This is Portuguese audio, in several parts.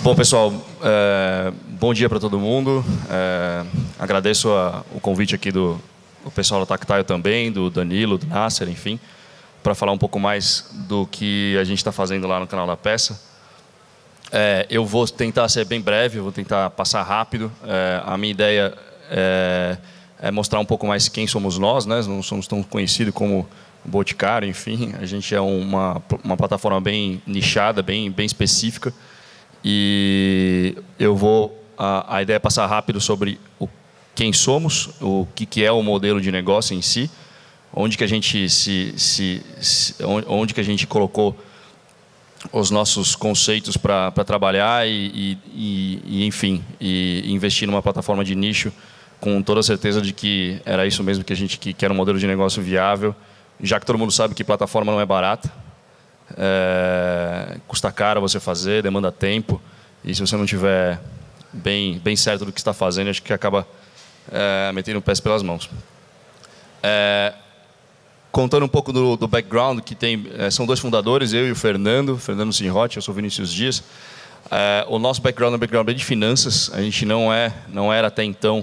Bom, pessoal, bom dia para todo mundo. Agradeço o convite aqui do pessoal da Tactile também, do Danilo, do Nasser, enfim, para falar um pouco mais do que a gente está fazendo lá no canal da Peça. Eu vou tentar ser bem breve, vou tentar passar rápido. A minha ideia é mostrar um pouco mais quem somos nós, né? Não somos tão conhecidos como Boticário, enfim. A gente é uma plataforma bem nichada, bem específica. E a ideia é passar rápido sobre quem somos, o que é o modelo de negócio em si, onde que a gente onde que a gente colocou os nossos conceitos para trabalhar enfim, investir numa plataforma de nicho com toda a certeza de que era isso mesmo que era um modelo de negócio viável, já que todo mundo sabe que plataforma não é barata. Custa caro você fazer, demanda tempo, e se você não tiver bem certo do que está fazendo, acho que acaba metendo o pé pelas mãos. Contando um pouco do background, que são dois fundadores, eu e o Fernando Sinrotti, eu sou Vinícius Dias. O nosso background é um background bem de finanças, a gente não era até então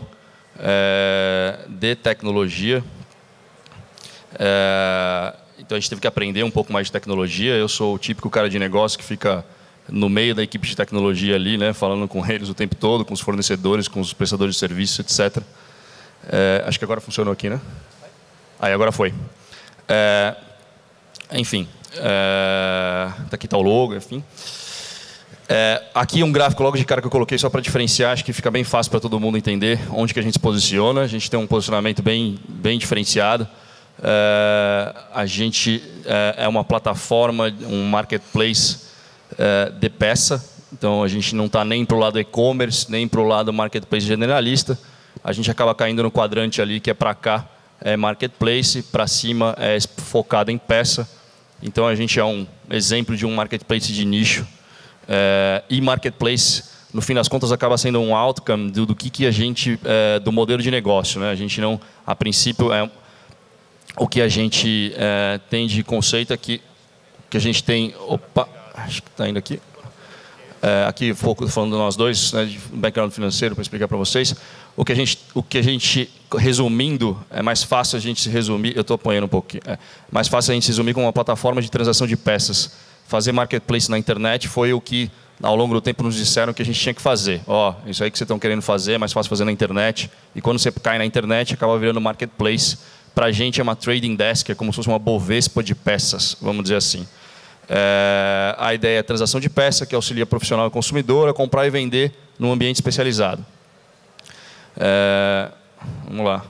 de tecnologia. Então a gente teve que aprender um pouco mais de tecnologia. Eu sou o típico cara de negócio que fica no meio da equipe de tecnologia ali, né, falando com eles o tempo todo, com os fornecedores, com os prestadores de serviços, etc. Acho que agora funcionou aqui, né? Aí agora foi. Enfim, aqui está o logo, enfim. Aqui um gráfico logo de cara que eu coloquei só para diferenciar, acho que fica bem fácil para todo mundo entender onde que a gente se posiciona. A gente tem um posicionamento bem diferenciado. A gente é uma plataforma, um marketplace de peça. Então a gente não está nem para o lado e-commerce, nem para o lado marketplace generalista. A gente acaba caindo no quadrante ali que é para cá, é marketplace, para cima é focado em peça. Então a gente é um exemplo de um marketplace de nicho. E marketplace, no fim das contas, acaba sendo um outcome do que a gente, do modelo de negócio, né? A gente não, a princípio, o que a gente tem de conceito é que a gente tem... Opa, acho que está indo aqui. Aqui, falando de nós dois, né, de background financeiro, para explicar para vocês. O que a gente, resumindo, é mais fácil a gente se resumir... Eu estou apanhando um pouco aqui. Mais fácil a gente se resumir como uma plataforma de transação de peças. Fazer marketplace na internet foi o que, ao longo do tempo, nos disseram que a gente tinha que fazer. Isso aí que vocês estão querendo fazer, é mais fácil fazer na internet. E quando você cai na internet, acaba virando marketplace. Para a gente é uma trading desk, é como se fosse uma bovespa de peças, vamos dizer assim. A ideia é a transação de peça, que auxilia profissional e consumidor a comprar e vender num ambiente especializado. Vamos lá.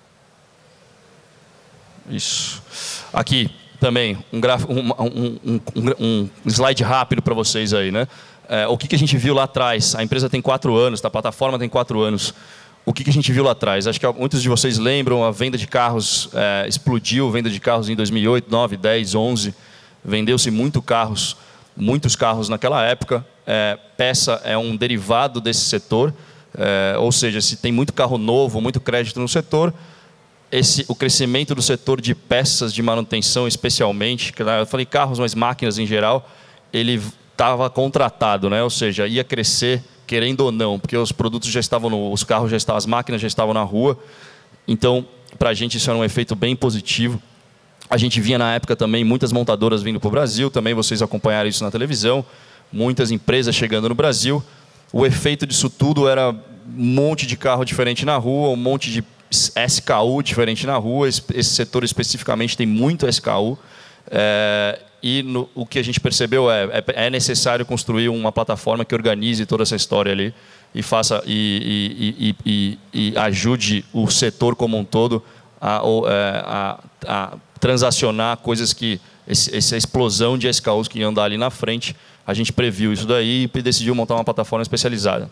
Isso. Aqui também um gráfico, um slide rápido para vocês aí, né? O que a gente viu lá atrás? A empresa tem 4 anos, a plataforma tem 4 anos. O que a gente viu lá atrás? Acho que muitos de vocês lembram, a venda de carros explodiu, a venda de carros em 2008, 9, 10, 11. Vendeu-se muitos carros naquela época. Peça é um derivado desse setor, ou seja, se tem muito carro novo, muito crédito no setor, o crescimento do setor de peças de manutenção, especialmente, eu falei carros, mas máquinas em geral, ele estava contratado, né? Ou seja, ia crescer, querendo ou não, porque os produtos já estavam, os carros já estavam, as máquinas já estavam na rua. Então, para a gente isso era um efeito bem positivo. A gente via na época também muitas montadoras vindo para o Brasil, também vocês acompanharam isso na televisão, muitas empresas chegando no Brasil. O efeito disso tudo era um monte de carro diferente na rua, um monte de SKU diferente na rua. Esse setor especificamente tem muito SKU. O que a gente percebeu é necessário construir uma plataforma que organize toda essa história ali e faça e ajude o setor como um todo a transacionar coisas que essa explosão de SKUs que iam dar ali na frente. A gente previu isso daí e decidiu montar uma plataforma especializada.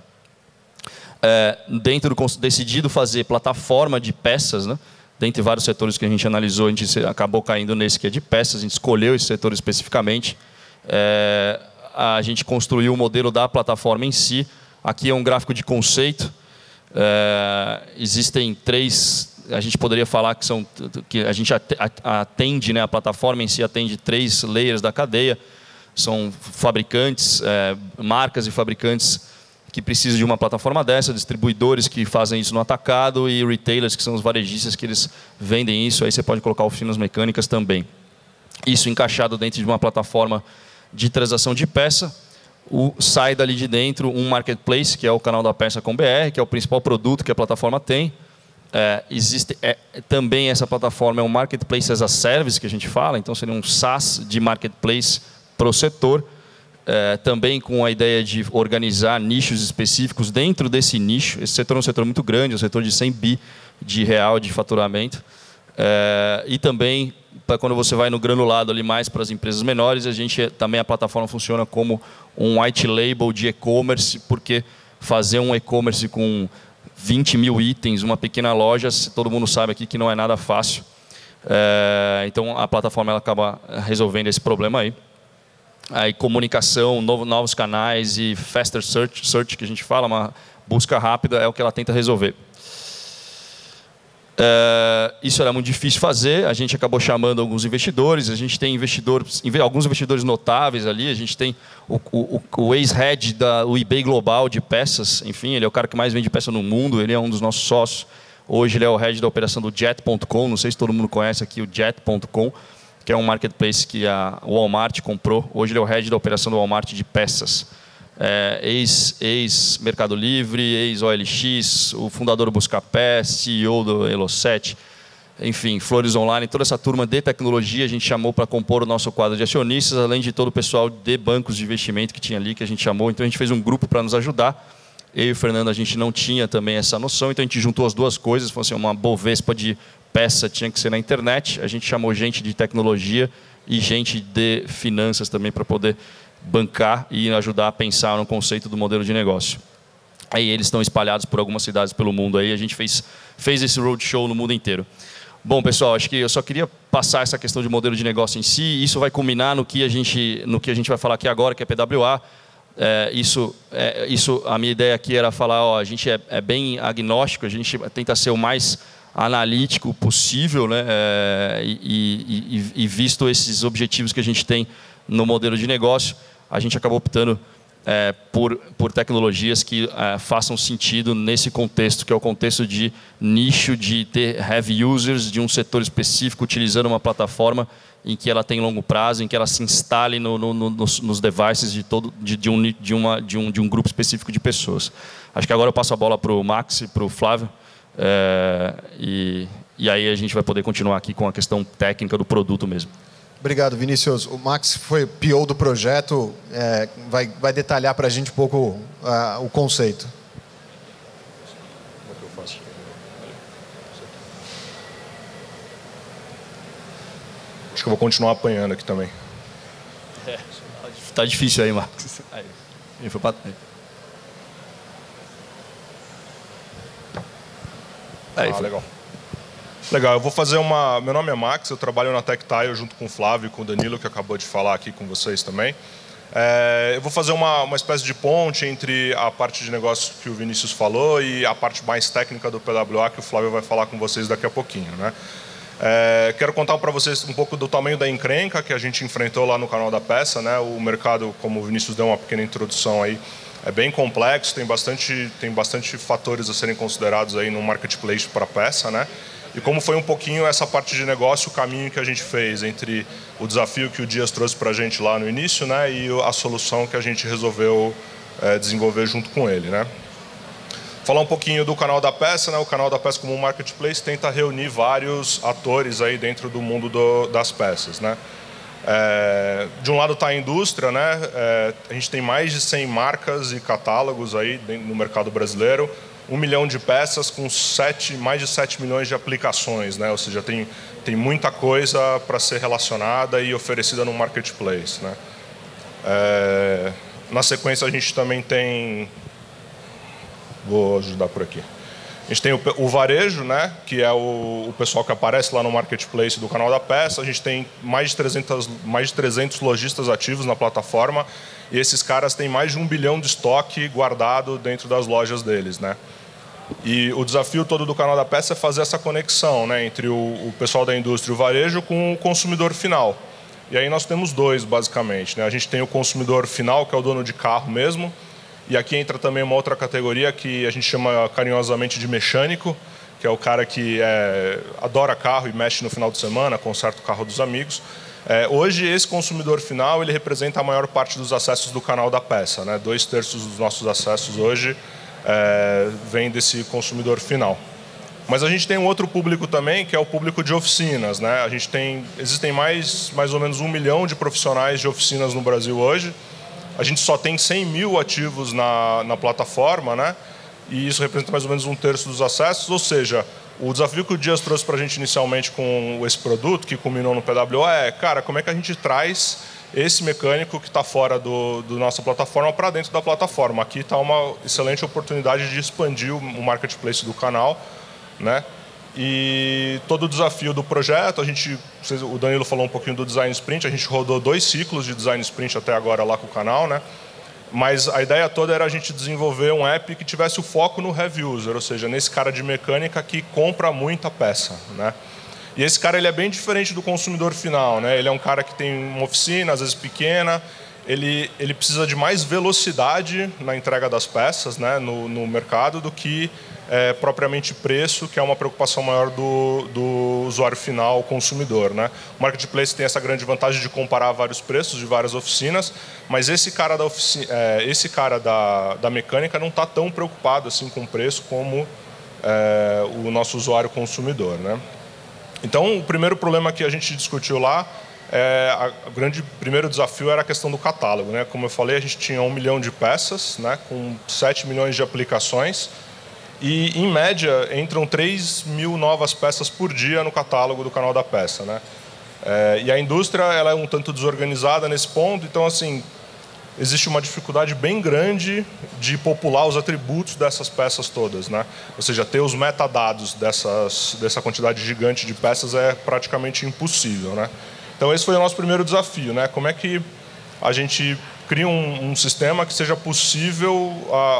Decidido fazer plataforma de peças, né? Dentre vários setores que a gente analisou, a gente acabou caindo nesse que é de peças. A gente escolheu esse setor especificamente. A gente construiu o modelo da plataforma em si. Aqui é um gráfico de conceito. Existem 3... A gente poderia falar que a gente atende, né, a plataforma em si atende 3 layers da cadeia. são fabricantes, marcas e fabricantes que precisam de uma plataforma dessa, distribuidores que fazem isso no atacado e retailers, que são os varejistas que eles vendem isso. Aí você pode colocar oficinas mecânicas também. Isso encaixado dentro de uma plataforma de transação de peça. Sai dali de dentro um marketplace, que é o canal da peça com BR, que é o principal produto que a plataforma tem. Existe também essa plataforma, é um marketplace as a service que a gente fala, então seria um SaaS de marketplace para o setor. Também com a ideia de organizar nichos específicos dentro desse nicho. Esse setor é um setor muito grande, é um setor de 100 bi de real de faturamento. E também, quando você vai no granulado ali mais para as empresas menores, também a plataforma funciona como um white label de e-commerce, porque fazer um e-commerce com 20 mil itens, uma pequena loja, todo mundo sabe aqui que não é nada fácil. Então a plataforma ela acaba resolvendo esse problema aí. Aí comunicação, novos canais e faster search, que a gente fala, uma busca rápida, é o que ela tenta resolver. Isso era muito difícil fazer, a gente acabou chamando alguns investidores, a gente tem alguns investidores notáveis ali, a gente tem o ex-head do eBay Global de peças, enfim, ele é o cara que mais vende peça no mundo, ele é um dos nossos sócios, hoje ele é o head da operação do Jet.com, não sei se todo mundo conhece aqui o Jet.com, que é um marketplace que a Walmart comprou. Hoje ele é o head da operação do Walmart de peças. Ex-Mercado Livre, ex-OLX, o fundador do Buscapé, CEO do Elo7, enfim, Flores Online, toda essa turma de tecnologia a gente chamou para compor o nosso quadro de acionistas, além de todo o pessoal de bancos de investimento que tinha ali, que a gente chamou. Então a gente fez um grupo para nos ajudar. Eu e o Fernando, a gente não tinha também essa noção, então a gente juntou as duas coisas, falou assim, uma Bovespa de peça tinha que ser na internet, a gente chamou gente de tecnologia e gente de finanças também para poder bancar e ajudar a pensar no conceito do modelo de negócio. Aí eles estão espalhados por algumas cidades pelo mundo, aí a gente fez esse roadshow no mundo inteiro. Bom, pessoal, acho que eu só queria passar essa questão de modelo de negócio em si, isso vai culminar no que a gente vai falar aqui agora, que é PWA. A minha ideia aqui era falar, a gente é bem agnóstico, a gente tenta ser o mais analítico possível, né? E visto esses objetivos que a gente tem no modelo de negócio, a gente acabou optando por tecnologias que façam sentido nesse contexto, que é o contexto de nicho, de ter heavy users de um setor específico utilizando uma plataforma em que ela tem longo prazo, em que ela se instale nos devices de um grupo específico de pessoas. Acho que agora eu passo a bola para o Max e para o Flávio, e aí a gente vai poder continuar aqui com a questão técnica do produto mesmo. Obrigado, Vinícius. O Max foi PO do projeto, vai detalhar para a gente um pouco o conceito. Como é que eu faço? Acho que eu vou continuar apanhando aqui também. Tá difícil aí, Max. Aí. Ele foi para... Legal. Legal, eu vou fazer uma... Meu nome é Max, eu trabalho na TechTile junto com o Flávio e com o Danilo, que acabou de falar aqui com vocês também. Eu vou fazer uma espécie de ponte entre a parte de negócio que o Vinícius falou e a parte mais técnica do PWA, que o Flávio vai falar com vocês daqui a pouquinho, né? Quero contar para vocês um pouco do tamanho da encrenca que a gente enfrentou lá no canal da peça, né? O mercado, como o Vinícius deu uma pequena introdução aí, é bem complexo, tem bastante fatores a serem considerados aí no marketplace para peça, né? E como foi um pouquinho essa parte de negócio, o caminho que a gente fez entre o desafio que o Dias trouxe para a gente lá no início, né, e a solução que a gente resolveu desenvolver junto com ele, né? Falar um pouquinho do canal da peça, né? O canal da peça como um marketplace tenta reunir vários atores aí dentro do mundo das peças, né? De um lado está a indústria, né? A gente tem mais de 100 marcas e catálogos aí no mercado brasileiro, 1 milhão de peças com mais de 7 milhões de aplicações, né? Ou seja, tem muita coisa para ser relacionada e oferecida no marketplace, né? Na sequência a gente também tem... Vou ajudar por aqui. A gente tem o varejo, né, que é o pessoal que aparece lá no marketplace do canal da peça. A gente tem mais de 300 lojistas ativos na plataforma e esses caras têm mais de 1 bilhão de estoque guardado dentro das lojas deles, né? E o desafio todo do canal da peça é fazer essa conexão, né, entre o pessoal da indústria e o varejo com o consumidor final. E aí nós temos dois, basicamente, né? A gente tem o consumidor final, que é o dono de carro mesmo, e aqui entra também uma outra categoria que a gente chama carinhosamente de mecânico, que é o cara que adora carro e mexe no final de semana, conserta o carro dos amigos. Hoje, esse consumidor final ele representa a maior parte dos acessos do canal da peça, né? 2/3 dos nossos acessos hoje vem desse consumidor final. Mas a gente tem um outro público também, que é o público de oficinas, né? Existem mais ou menos 1 milhão de profissionais de oficinas no Brasil hoje. A gente só tem 100 mil ativos na plataforma, né? E isso representa mais ou menos 1/3 dos acessos. Ou seja, o desafio que o Dias trouxe para a gente inicialmente com esse produto, que culminou no PWO, cara, como é que a gente traz esse mecânico que está fora do nossa plataforma para dentro da plataforma? Aqui está uma excelente oportunidade de expandir o marketplace do canal, né? E todo o desafio do projeto, o Danilo falou um pouquinho do Design Sprint, a gente rodou 2 ciclos de Design Sprint até agora lá com o canal, né? Mas a ideia toda era a gente desenvolver um app que tivesse o foco no heavy user, ou seja, nesse cara de mecânica que compra muita peça, né? E esse cara ele é bem diferente do consumidor final, né? Ele é um cara que tem uma oficina, às vezes pequena, ele precisa de mais velocidade na entrega das peças, né, no mercado do que propriamente preço, que é uma preocupação maior do usuário final, consumidor, né? O marketplace tem essa grande vantagem de comparar vários preços de várias oficinas, mas esse cara da mecânica não está tão preocupado assim com o preço como o nosso usuário consumidor, né? Então, o primeiro problema que a gente discutiu lá, o primeiro desafio era a questão do catálogo, né? Como eu falei, a gente tinha 1 milhão de peças, né, com 7 milhões de aplicações, e, em média, entram 3 mil novas peças por dia no catálogo do canal da peça, né? E a indústria ela é um tanto desorganizada nesse ponto, então, assim, existe uma dificuldade bem grande de popular os atributos dessas peças todas, né? Ou seja, ter os metadados dessa quantidade gigante de peças é praticamente impossível, né? Então, esse foi o nosso primeiro desafio, né? Como é que a gente cria um sistema que seja possível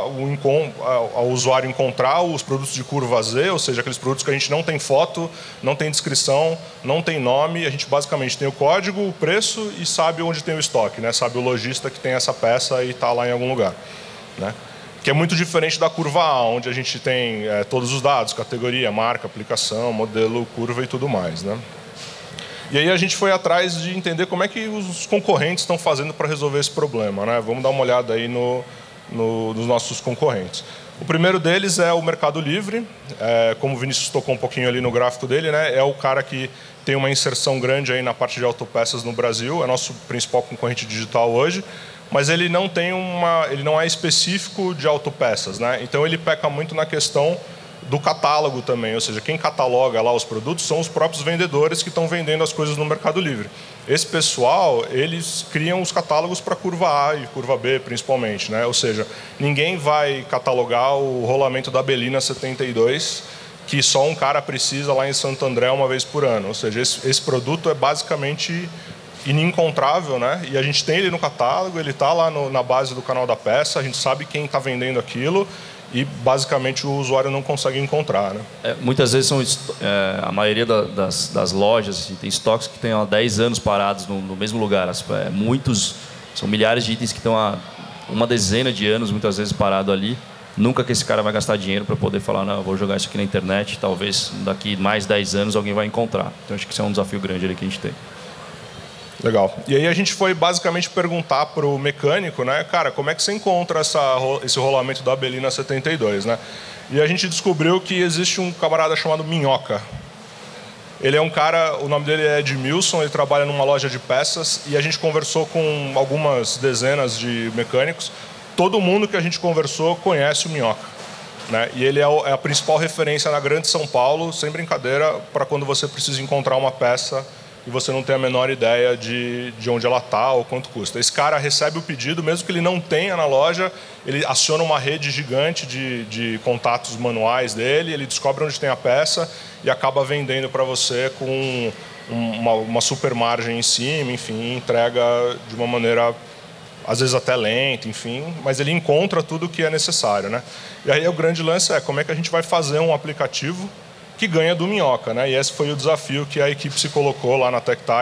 ao usuário encontrar os produtos de curva Z, ou seja, aqueles produtos que a gente não tem foto, não tem descrição, não tem nome, a gente basicamente tem o código, o preço e sabe onde tem o estoque, né? Sabe o lojista que tem essa peça e está lá em algum lugar, né? Que é muito diferente da curva A, onde a gente tem todos os dados, categoria, marca, aplicação, modelo, curva e tudo mais, né? E aí a gente foi atrás de entender como é que os concorrentes estão fazendo para resolver esse problema, né? Vamos dar uma olhada aí nos nossos concorrentes. O primeiro deles é o Mercado Livre. Como o Vinícius tocou um pouquinho ali no gráfico dele, né? É o cara que tem uma inserção grande aí na parte de autopeças no Brasil. É nosso principal concorrente digital hoje. Mas ele não é específico de autopeças, né? Então ele peca muito na questão do catálogo também, ou seja, quem cataloga lá os produtos são os próprios vendedores que estão vendendo as coisas no Mercado Livre. Esse pessoal, eles criam os catálogos para curva A e curva B, principalmente, né? Ou seja, ninguém vai catalogar o rolamento da Belina 72, que só um cara precisa lá em Santo André uma vez por ano. Ou seja, esse produto é basicamente inencontrável, né? E a gente tem ele no catálogo, ele está lá na base do canal da peça, a gente sabe quem está vendendo aquilo, e basicamente o usuário não consegue encontrar, né? Muitas vezes a maioria das lojas tem estoques que estão há 10 anos parados no mesmo lugar. São milhares de itens que estão há uma dezena de anos, muitas vezes, parado ali. Nunca que esse cara vai gastar dinheiro para poder falar, não, eu vou jogar isso aqui na internet, talvez daqui mais 10 anos alguém vai encontrar. Então acho que isso é um desafio grande ali que a gente tem. Legal. E aí a gente foi basicamente perguntar para o mecânico, né, cara, como é que você encontra esse rolamento da Belina 72, né? E a gente descobriu que existe um camarada chamado Minhoca. Ele é um cara, o nome dele é Edmilson, ele trabalha numa loja de peças e a gente conversou com algumas dezenas de mecânicos. Todo mundo que a gente conversou conhece o Minhoca, né? E ele é a principal referência na Grande São Paulo, sem brincadeira, para quando você precisa encontrar uma peça e você não tem a menor ideia de onde ela está ou quanto custa. Esse cara recebe o pedido, mesmo que ele não tenha na loja, ele aciona uma rede gigante de contatos manuais dele, ele descobre onde tem a peça e acaba vendendo para você com uma super margem em cima, enfim, entrega de uma maneira, às vezes até lenta, enfim, mas ele encontra tudo o que é necessário, né? E aí o grande lance é como é que a gente vai fazer um aplicativo que ganha do Minhoca, né? E esse foi o desafio que a equipe se colocou lá na Tectile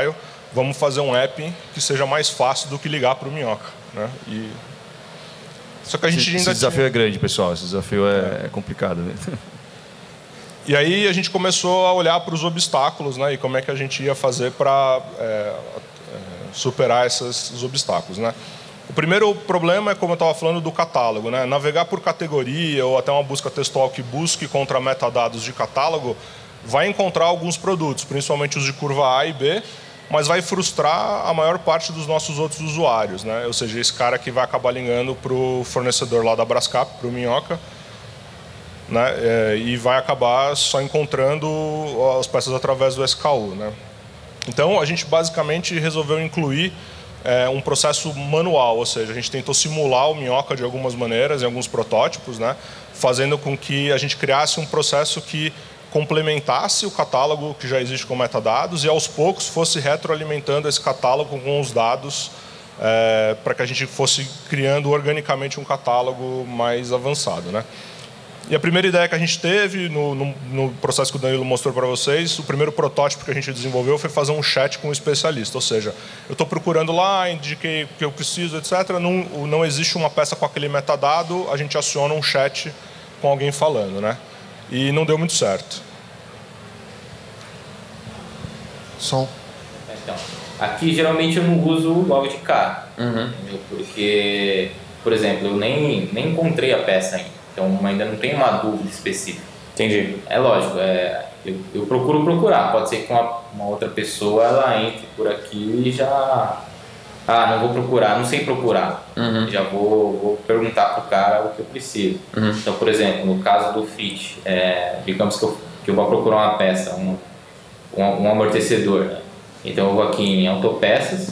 vamos fazer um app que seja mais fácil do que ligar para o Minhoca, né? Só que a gente esse desafio é grande, pessoal. Esse desafio é complicado, né? E aí a gente começou a olhar para os obstáculos, né? E como é que a gente ia fazer para superar esses obstáculos, né? O primeiro problema é, como eu estava falando, do catálogo, né? Navegar por categoria ou até uma busca textual que busque contra metadados de catálogo vai encontrar alguns produtos, principalmente os de curva A e B, mas vai frustrar a maior parte dos nossos outros usuários, né? Ou seja, esse cara que vai acabar ligando para o fornecedor lá da Brascap, para o Minhoca, né? E vai acabar só encontrando as peças através do SKU, né? Então, a gente basicamente resolveu incluir um processo manual, ou seja, a gente tentou simular o Minhoca de algumas maneiras, em alguns protótipos, né? Fazendo com que a gente criasse um processo que complementasse o catálogo que já existe com metadados e, aos poucos, fosse retroalimentando esse catálogo com os dados para que a gente fosse criando organicamente um catálogo mais avançado, né? E a primeira ideia que a gente teve no processo que o Danilo mostrou para vocês, o primeiro protótipo que a gente desenvolveu foi fazer um chat com um especialista. Ou seja, eu estou procurando lá, indiquei o que eu preciso, etc. Não existe uma peça com aquele metadado, a gente aciona um chat com alguém falando, né? E não deu muito certo. Som. Então, aqui geralmente eu não uso logo de cara, entendeu? Porque, por exemplo, eu nem encontrei a peça ainda. Então, ainda não tem uma dúvida específica. Entendi. É lógico, eu procuro procurar. Pode ser que uma outra pessoa ela entre por aqui e já... não vou procurar, não sei procurar. Já vou perguntar para o cara o que eu preciso. Então, por exemplo, no caso do fit, digamos que eu vou procurar uma peça, um amortecedor. Né? Então, eu vou aqui em autopeças.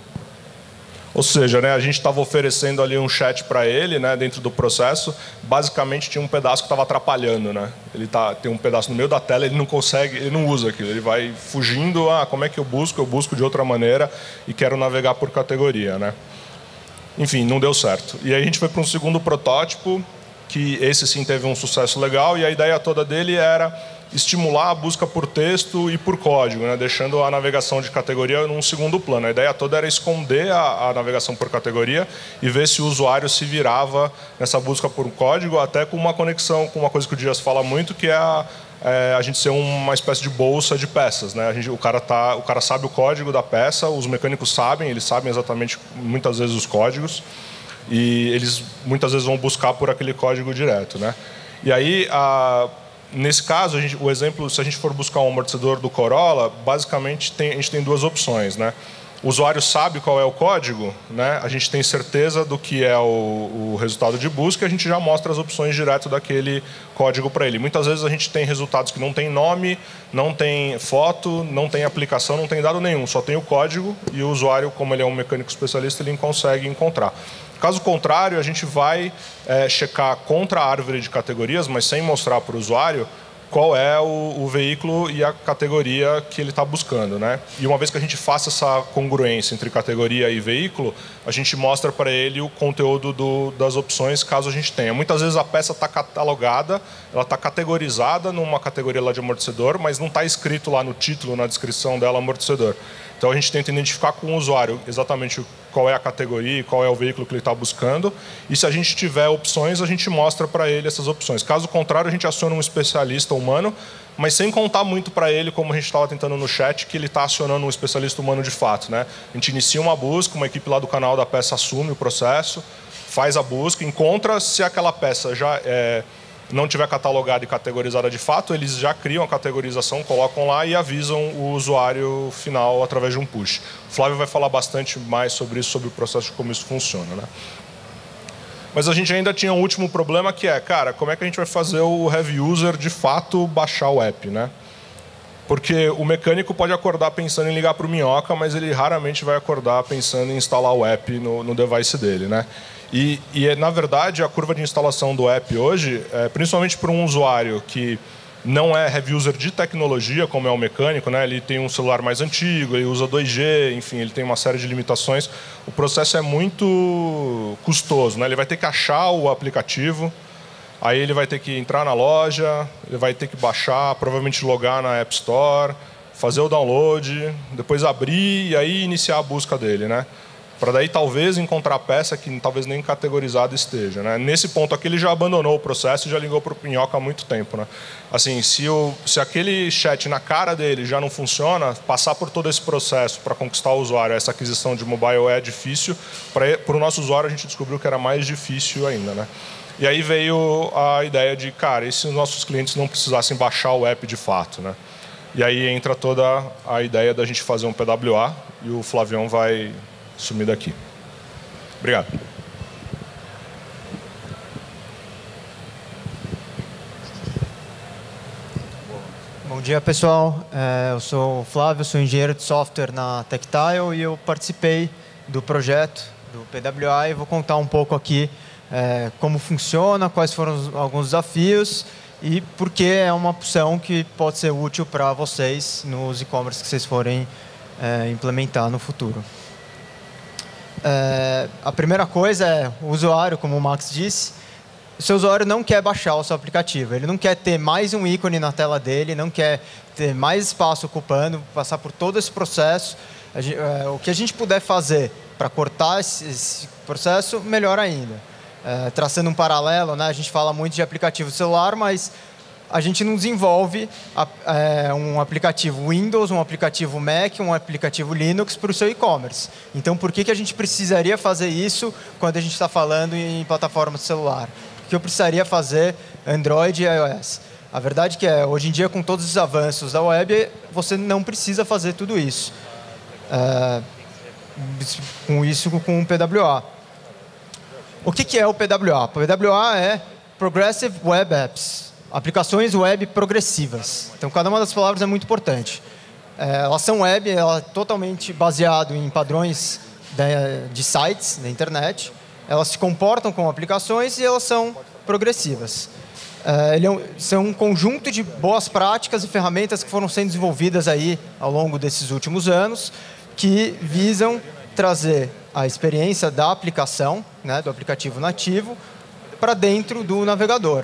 Ou seja, né, a gente estava oferecendo ali um chat para ele, né, dentro do processo. Basicamente tinha um pedaço que estava atrapalhando, né? Tem um pedaço no meio da tela, ele não consegue, ele não usa aquilo, ele vai fugindo. Como é que eu busco? Eu busco de outra maneira e quero navegar por categoria, né? Enfim, não deu certo. E aí a gente foi para um segundo protótipo, que esse sim teve um sucesso legal, e a ideia toda dele era estimular a busca por texto e por código, né? Deixando a navegação de categoria num segundo plano. A ideia toda era esconder a navegação por categoria e ver se o usuário se virava nessa busca por código, até com uma conexão com uma coisa que o Dias fala muito, que é a gente ser uma espécie de bolsa de peças, né? O cara sabe o código da peça, os mecânicos sabem, eles sabem exatamente, muitas vezes, os códigos, e eles muitas vezes vão buscar por aquele código direto, né? E aí, nesse caso, o exemplo, se a gente for buscar um amortecedor do Corolla, basicamente a gente tem duas opções, né? O usuário sabe qual é o código, né? A gente tem certeza do que é o resultado de busca e a gente já mostra as opções direto daquele código para ele. Muitas vezes a gente tem resultados que não tem nome, não tem foto, não tem aplicação, não tem dado nenhum, só tem o código e o usuário, como ele é um mecânico especialista, ele consegue encontrar. Caso contrário, a gente vai checar contra a árvore de categorias, mas sem mostrar para o usuário qual é o veículo e a categoria que ele está buscando, né? E uma vez que a gente faça essa congruência entre categoria e veículo, a gente mostra para ele o conteúdo das opções, caso a gente tenha. Muitas vezes a peça está catalogada, ela está categorizada numa categoria lá de amortecedor, mas não está escrito lá no título, na descrição dela, amortecedor. Então a gente tenta identificar com o usuário exatamente qual é a categoria, qual é o veículo que ele está buscando. E se a gente tiver opções, a gente mostra para ele essas opções. Caso contrário, a gente aciona um especialista humano, mas sem contar muito para ele, como a gente estava tentando no chat, que ele está acionando um especialista humano de fato, né? A gente inicia uma busca, uma equipe lá do canal da peça assume o processo, faz a busca, encontra se aquela peça já não tiver catalogada e categorizada de fato, eles já criam a categorização, colocam lá e avisam o usuário final através de um push. O Flávio vai falar bastante mais sobre isso, sobre o processo de como isso funciona, né? Mas a gente ainda tinha um último problema que cara, como é que a gente vai fazer o heavy user de fato baixar o app, né? Porque o mecânico pode acordar pensando em ligar para o Minhoca, mas ele raramente vai acordar pensando em instalar o app no device dele, né? E na verdade, a curva de instalação do app hoje, principalmente para um usuário que não é heavy user de tecnologia, como é o mecânico, né? Ele tem um celular mais antigo, ele usa 2G, enfim, ele tem uma série de limitações. O processo é muito custoso, né? Ele vai ter que achar o aplicativo, aí ele vai ter que entrar na loja, ele vai ter que baixar, provavelmente logar na App Store, fazer o download, depois abrir e aí iniciar a busca dele, né? Para daí talvez encontrar a peça que talvez nem categorizada esteja, né? Nesse ponto aqui ele já abandonou o processo e já ligou para o Pinhoca há muito tempo, né? Assim, se aquele chat na cara dele já não funciona, passar por todo esse processo para conquistar o usuário, essa aquisição de mobile é difícil. Para o nosso usuário a gente descobriu que era mais difícil ainda, né? E aí veio a ideia de, cara, e se os nossos clientes não precisassem baixar o app de fato, né? E aí entra toda a ideia da gente fazer um PWA e o Flavião vai sumir daqui. Obrigado. Bom dia, pessoal. Eu sou o Flávio, sou engenheiro de software na Tectile e eu participei do projeto do PWA e vou contar um pouco aqui como funciona, quais foram alguns desafios e por que é uma opção que pode ser útil para vocês nos e-commerce que vocês forem implementar no futuro. A primeira coisa é o usuário, como o Max disse. O seu usuário não quer baixar o seu aplicativo, ele não quer ter mais um ícone na tela dele, não quer ter mais espaço ocupando, passar por todo esse processo. O que a gente puder fazer para cortar esse processo, melhor ainda. Traçando um paralelo, né, a gente fala muito de aplicativo celular, mas a gente não desenvolve um aplicativo Windows, um aplicativo Mac, um aplicativo Linux para o seu e-commerce. Então, por que a gente precisaria fazer isso quando a gente está falando em plataforma celular? Porque eu precisaria fazer Android e iOS. A verdade é que hoje em dia, com todos os avanços da web, você não precisa fazer tudo isso. Com o PWA. O que é o PWA? O PWA é Progressive Web Apps. Aplicações web progressivas. Então, cada uma das palavras é muito importante. Elas são web, ela é totalmente baseado em padrões de sites na internet. Elas se comportam como aplicações e elas são progressivas. São um conjunto de boas práticas e ferramentas que foram sendo desenvolvidas aí ao longo desses últimos anos, que visam trazer a experiência da aplicação, né, do aplicativo nativo, para dentro do navegador.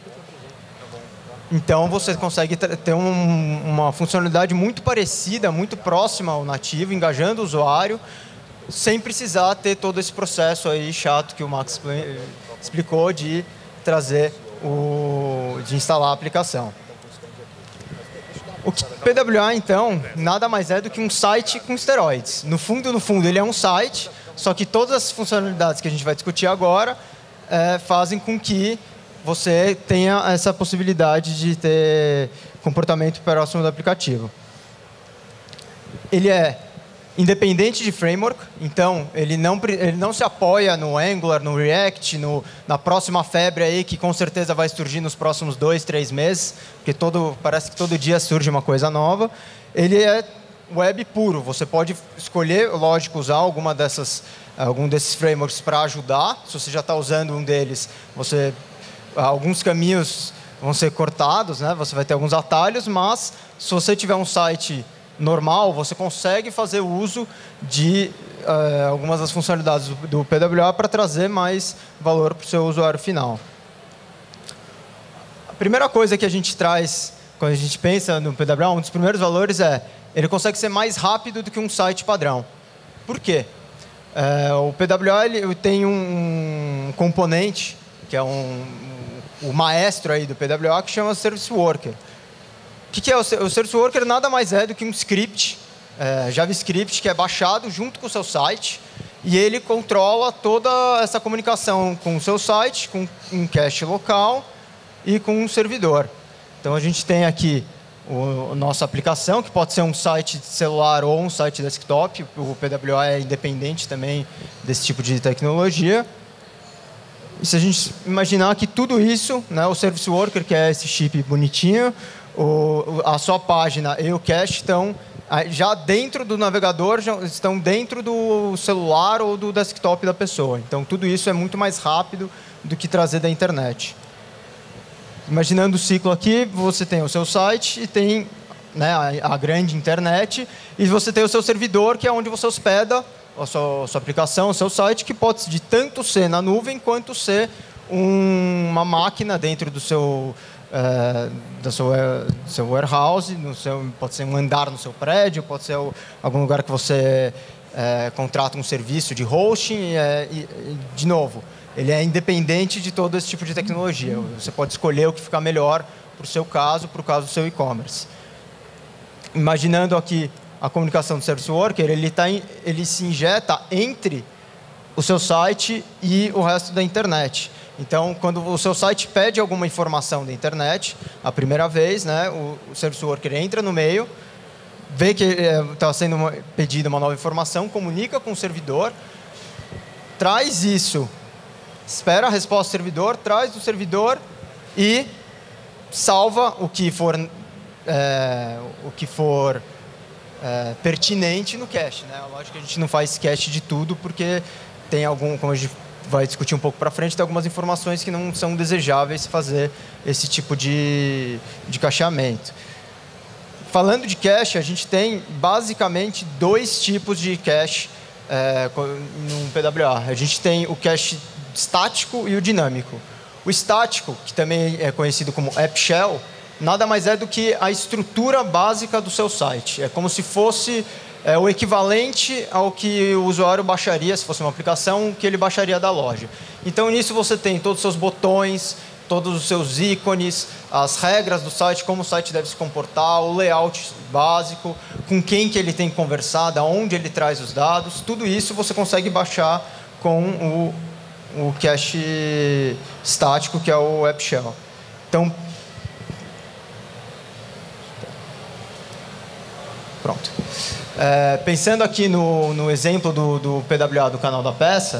Então, você consegue ter uma funcionalidade muito parecida, muito próxima ao nativo, engajando o usuário, sem precisar ter todo esse processo aí chato que o Max explicou de trazer de instalar a aplicação. O PWA, então, nada mais é do que um site com esteroides. No fundo, ele é um site, só que todas as funcionalidades que a gente vai discutir agora fazem com que você tenha essa possibilidade de ter comportamento próximo do aplicativo. Ele é independente de framework, então ele não se apoia no Angular, no React, na próxima febre aí que com certeza vai surgir nos próximos 2, 3 meses, porque parece que todo dia surge uma coisa nova. Ele é web puro, você pode escolher, lógico, usar algum desses frameworks para ajudar. Se você já está usando um deles, alguns caminhos vão ser cortados, né? Você vai ter alguns atalhos, mas se você tiver um site normal, você consegue fazer uso de algumas das funcionalidades do PWA para trazer mais valor para o seu usuário final. A primeira coisa que a gente traz quando a gente pensa no PWA, um dos primeiros valores ele consegue ser mais rápido do que um site padrão. Por quê? O PWA ele tem um componente que é o maestro aí do PWA, que chama Service Worker. O que é o Service Worker? Nada mais é do que um script, JavaScript, que é baixado junto com o seu site, e ele controla toda essa comunicação com o seu site, com um cache local e com um servidor. Então, a gente tem aqui a nossa aplicação, que pode ser um site celular ou um site desktop. O PWA é independente também desse tipo de tecnologia. E se a gente imaginar que tudo isso, né, o Service Worker, que é esse chip bonitinho, a sua página e o cache estão já dentro do navegador, já estão dentro do celular ou do desktop da pessoa. Então, tudo isso é muito mais rápido do que trazer da internet. Imaginando o ciclo aqui, você tem o seu site e tem, né, a grande internet, e você tem o seu servidor, que é onde você hospeda a sua aplicação, o seu site, que pode de tanto ser na nuvem quanto ser uma máquina dentro do seu do seu warehouse, pode ser um andar no seu prédio, pode ser algum lugar que você contrata um serviço de hosting. De novo, ele é independente de todo esse tipo de tecnologia. Você pode escolher o que fica melhor para o seu caso, para o caso do seu e-commerce. Imaginando aqui a comunicação do Service Worker, ele se injeta entre o seu site e o resto da internet. Então, quando o seu site pede alguma informação da internet, a primeira vez, né, o Service Worker entra no meio, vê que está sendo pedida uma nova informação, comunica com o servidor, traz isso, espera a resposta do servidor, traz do servidor e salva o que for pertinente no cache, né? Lógico que a gente não faz cache de tudo, porque tem como a gente vai discutir um pouco para frente, tem algumas informações que não são desejáveis fazer esse tipo de cacheamento. Falando de cache, a gente tem basicamente 2 tipos de cache no PWA. A gente tem o cache estático e o dinâmico. O estático, que também é conhecido como App Shell, nada mais é do que a estrutura básica do seu site. É como se fosse o equivalente ao que o usuário baixaria, se fosse uma aplicação, que ele baixaria da loja. Então, nisso você tem todos os seus botões, todos os seus ícones, as regras do site, como o site deve se comportar, o layout básico, com quem que ele tem que conversar, da onde ele traz os dados. Tudo isso você consegue baixar com o cache estático, que é o App Shell. Então, pronto. Pensando aqui no exemplo do PWA do canal da peça,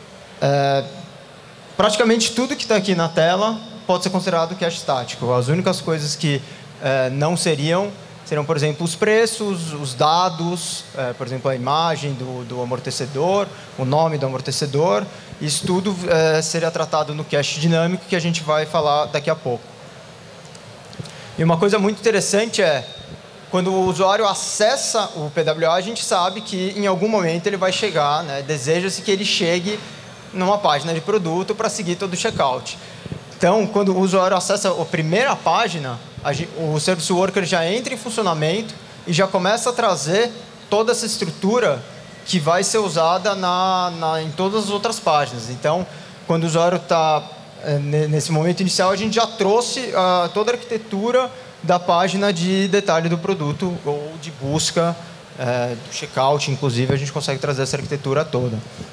praticamente tudo que está aqui na tela pode ser considerado cache estático. As únicas coisas que não seriam, por exemplo, os preços, os dados, por exemplo, a imagem do amortecedor, o nome do amortecedor. Isso tudo seria tratado no cache dinâmico, que a gente vai falar daqui a pouco. E uma coisa muito interessante quando o usuário acessa o PWA, a gente sabe que em algum momento ele vai chegar, né, deseja-se que ele chegue numa página de produto para seguir todo o checkout. Então, quando o usuário acessa a primeira página, o Service Worker já entra em funcionamento e já começa a trazer toda essa estrutura que vai ser usada em todas as outras páginas. Então, quando o usuário está nesse momento inicial, a gente já trouxe toda a arquitetura da página de detalhe do produto ou de busca, do checkout, inclusive, a gente consegue trazer essa arquitetura toda.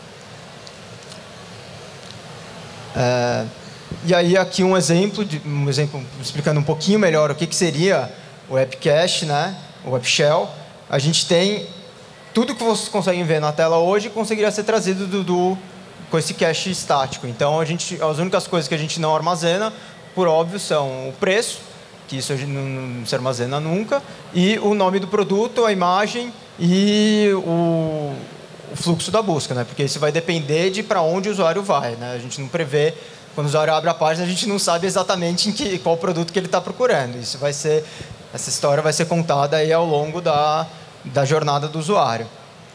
E aí aqui um exemplo explicando um pouquinho melhor o que seria o App Cache, né? O App Shell. A gente tem tudo que vocês conseguem ver na tela hoje conseguiria ser trazido com esse cache estático. Então, as únicas coisas que a gente não armazena, por óbvio, são o preço, que isso a gente não se armazena nunca, e o nome do produto, a imagem e o fluxo da busca, né? Porque isso vai depender de para onde o usuário vai, né? A gente não prevê, quando o usuário abre a página, a gente não sabe exatamente qual produto que ele está procurando. Essa história vai ser contada aí ao longo da jornada do usuário.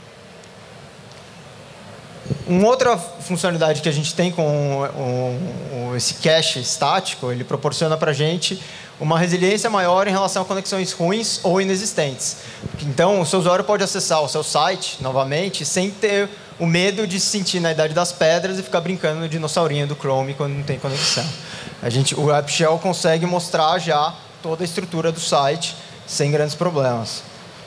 Uma outra funcionalidade que a gente tem com esse cache estático, ele proporciona para a gente uma resiliência maior em relação a conexões ruins ou inexistentes. Então, o seu usuário pode acessar o seu site novamente sem ter o medo de se sentir na idade das pedras e ficar brincando no dinossaurinho do Chrome quando não tem conexão. O App Shell consegue mostrar já toda a estrutura do site sem grandes problemas.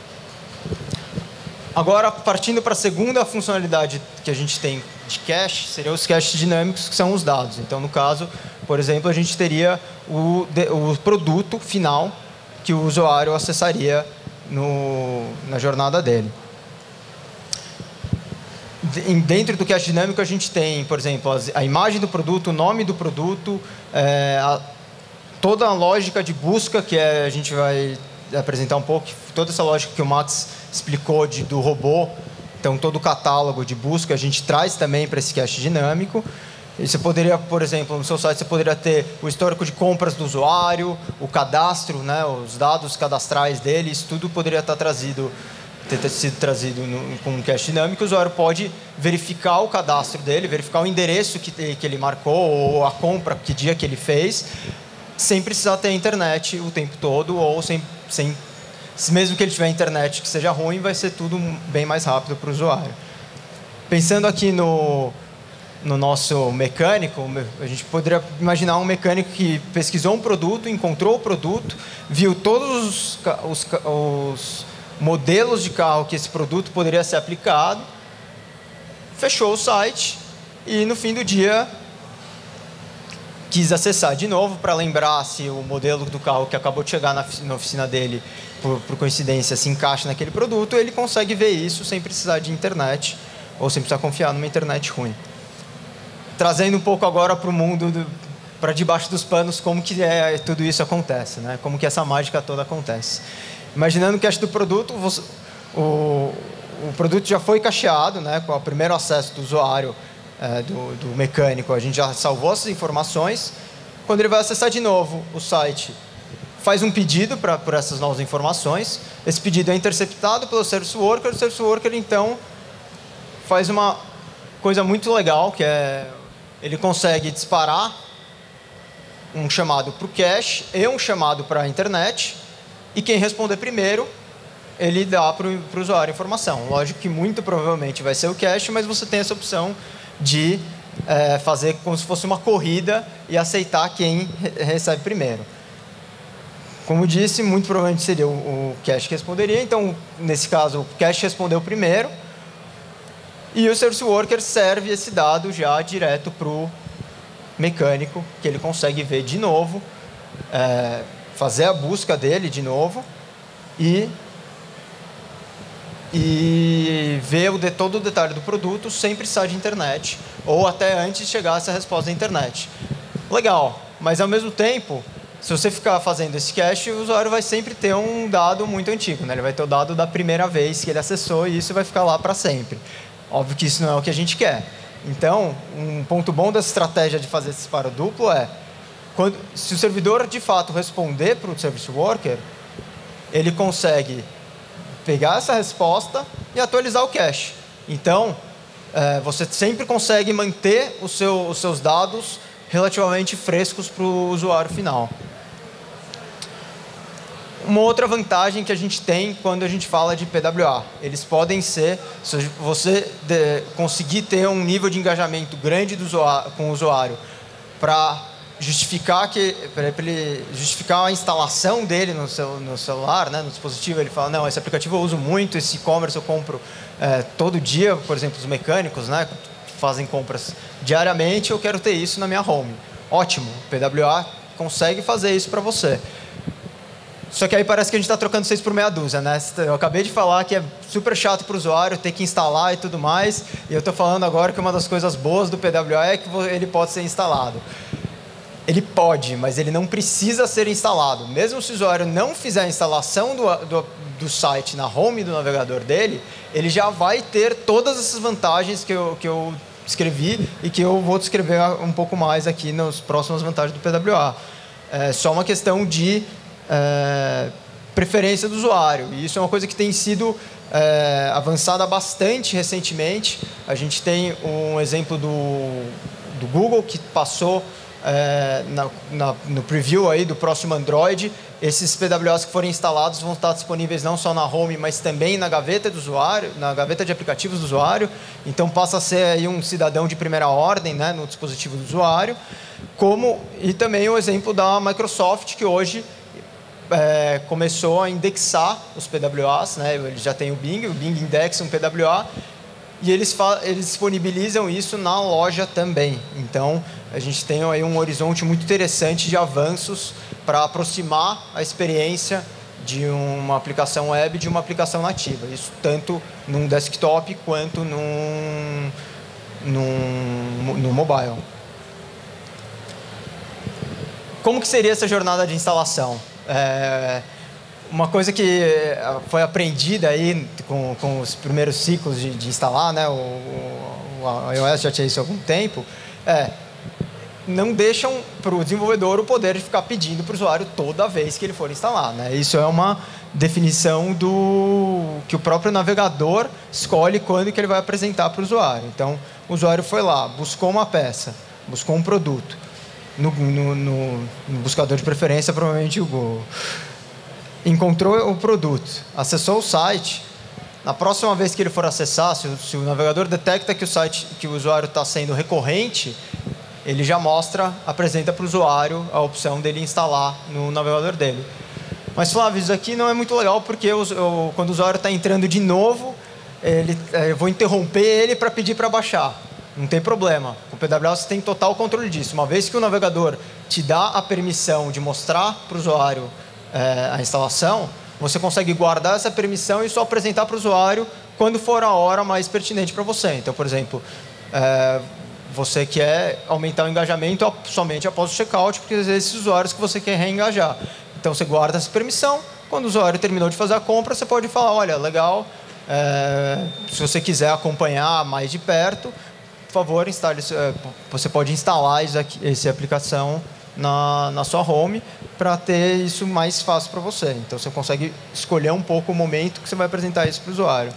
Agora, partindo para a segunda funcionalidade que a gente tem de cache, seriam os caches dinâmicos, que são os dados. Então, no caso, por exemplo, a gente teria o produto final que o usuário acessaria na jornada dele. Dentro do cache dinâmico, a gente tem, por exemplo, a imagem do produto, o nome do produto, toda a lógica de busca, que a gente vai apresentar um pouco, toda essa lógica que o Max explicou do robô. Então, todo o catálogo de busca a gente traz também para esse cache dinâmico. E você poderia, por exemplo, no seu site, você poderia ter o histórico de compras do usuário, o cadastro, né, os dados cadastrais dele, isso tudo poderia ter sido trazido com um cache dinâmico. O usuário pode verificar o cadastro dele, verificar o endereço que ele marcou, ou a compra, que dia que ele fez, sem precisar ter internet o tempo todo, ou mesmo que ele tiver internet que seja ruim, vai ser tudo bem mais rápido para o usuário. Pensando aqui no nosso mecânico, a gente poderia imaginar um mecânico que pesquisou um produto, encontrou o produto, viu todos os modelos de carro que esse produto poderia ser aplicado, fechou o site e no fim do dia quis acessar de novo para lembrar se o modelo do carro que acabou de chegar na oficina dele, por coincidência, se encaixa naquele produto. Ele consegue ver isso sem precisar de internet ou sem precisar confiar numa internet ruim. Trazendo um pouco agora para o mundo, para debaixo dos panos, como que tudo isso acontece, né? Como que essa mágica toda acontece. Imaginando o cache do produto, o produto já foi cacheado, né? Com o primeiro acesso do usuário, do mecânico, a gente já salvou essas informações. Quando ele vai acessar de novo o site, faz um pedido por essas novas informações. Esse pedido é interceptado pelo Service Worker. O Service Worker, então, faz uma coisa muito legal, que é ele consegue disparar um chamado para o cache e um chamado para a internet, e quem responder primeiro, ele dá para o usuário a informação. Lógico que muito provavelmente vai ser o cache, mas você tem essa opção de fazer como se fosse uma corrida e aceitar quem recebe primeiro. Como disse, muito provavelmente seria o cache que responderia. Então, nesse caso, o cache respondeu primeiro e o Service Worker serve esse dado já direto para o mecânico, que ele consegue ver de novo, fazer a busca dele de novo e ver todo o detalhe do produto sem precisar de internet, ou até antes de chegar essa resposta da internet. Legal, mas ao mesmo tempo, se você ficar fazendo esse cache, o usuário vai sempre ter um dado muito antigo, né? Ele vai ter o dado da primeira vez que ele acessou e isso vai ficar lá para sempre. Óbvio que isso não é o que a gente quer. Então, um ponto bom dessa estratégia de fazer esse disparo duplo se o servidor de fato responder para o Service Worker, ele consegue pegar essa resposta e atualizar o cache. Então, você sempre consegue manter os seus dados relativamente frescos para o usuário final. Uma outra vantagem que a gente tem quando a gente fala de PWA, eles podem ser, se você conseguir ter um nível de engajamento grande com o usuário para justificar ele justificar a instalação dele no celular, né, no dispositivo, ele fala, não, esse aplicativo eu uso muito, esse e-commerce eu compro todo dia, por exemplo, os mecânicos, né, fazem compras diariamente, eu quero ter isso na minha home. Ótimo, o PWA consegue fazer isso para você. Só que aí parece que a gente está trocando 6 por meia dúzia, né? Eu acabei de falar que é super chato para o usuário ter que instalar e tudo mais, e eu estou falando agora que uma das coisas boas do PWA é que ele pode ser instalado. Ele pode, mas ele não precisa ser instalado. Mesmo se o usuário não fizer a instalação do site na home do navegador dele, ele já vai ter todas essas vantagens que eu descrevi e que eu vou descrever um pouco mais aqui nas próximas vantagens do PWA. É só uma questão de preferência do usuário. E isso é uma coisa que tem sido avançada bastante recentemente. A gente tem um exemplo do Google, que passou no preview aí do próximo Android. Esses PWAs que forem instalados vão estar disponíveis não só na home, mas também na gaveta do usuário, na gaveta de aplicativos do usuário. Então passa a ser aí um cidadão de primeira ordem, né, no dispositivo do usuário. E também o exemplo da Microsoft, que hoje começou a indexar os PWAs, né? Ele já tem o Bing indexa um PWA, e eles disponibilizam isso na loja também. Então, a gente tem aí um horizonte muito interessante de avanços para aproximar a experiência de uma aplicação web de uma aplicação nativa. Isso tanto num desktop quanto no mobile. Como que seria essa jornada de instalação? Uma coisa que foi aprendida aí com os primeiros ciclos de instalar, né? O iOS já tinha isso há algum tempo, não deixam para o desenvolvedor o poder de ficar pedindo para o usuário toda vez que ele for instalar, né? Isso é uma definição que o próprio navegador escolhe quando que ele vai apresentar para o usuário. Então, o usuário foi lá, buscou uma peça, buscou um produto. no buscador de preferência, provavelmente o Google. Encontrou o produto, acessou o site. Na próxima vez que ele for acessar, se o navegador detecta que o usuário está sendo recorrente, ele já apresenta para o usuário a opção dele instalar no navegador dele. Mas, Flávio, isso aqui não é muito legal, porque quando o usuário está entrando de novo, eu vou interromper ele para pedir para baixar. Não tem problema. Com o PWA você tem total controle disso. Uma vez que o navegador te dá a permissão de mostrar para o usuário a instalação, você consegue guardar essa permissão e só apresentar para o usuário quando for a hora mais pertinente para você. Então, por exemplo, você quer aumentar o engajamento somente após o checkout, porque às vezes esses usuários que você quer reengajar. Então, você guarda essa permissão. Quando o usuário terminou de fazer a compra, você pode falar, olha, legal, se você quiser acompanhar mais de perto, por favor, instale, você pode instalar essa aplicação na sua home para ter isso mais fácil para você. Então, você consegue escolher um pouco o momento que você vai apresentar isso para o usuário.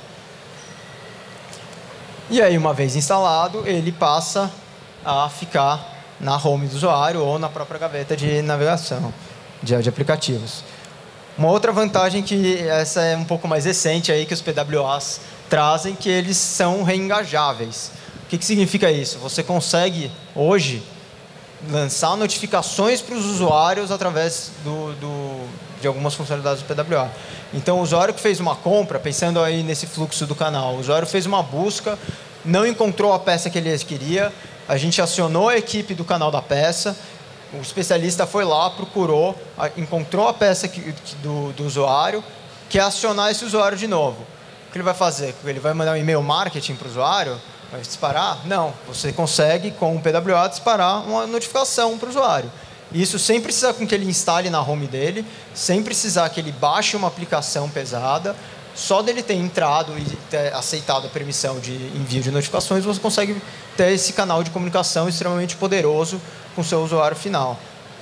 E aí, uma vez instalado, ele passa a ficar na home do usuário ou na própria gaveta de navegação de aplicativos. Uma outra vantagem, que essa é um pouco mais recente, aí, que os PWAs trazem, que eles são reengajáveis. O que significa isso? Você consegue, hoje, lançar notificações para os usuários através de algumas funcionalidades do PWA. Então, o usuário que fez uma compra, pensando aí nesse fluxo do canal, o usuário fez uma busca, não encontrou a peça que ele queria, a gente acionou a equipe do canal da peça, o especialista foi lá, procurou, encontrou a peça do usuário, quer acionar esse usuário de novo. O que ele vai fazer? Ele vai mandar um e-mail marketing para o usuário? Vai disparar? Não. Você consegue, com o PWA, disparar uma notificação para o usuário. Isso sem precisar com que ele instale na home dele, sem precisar que ele baixe uma aplicação pesada. Só dele ter entrado e ter aceitado a permissão de envio de notificações, você consegue ter esse canal de comunicação extremamente poderoso com o seu usuário final.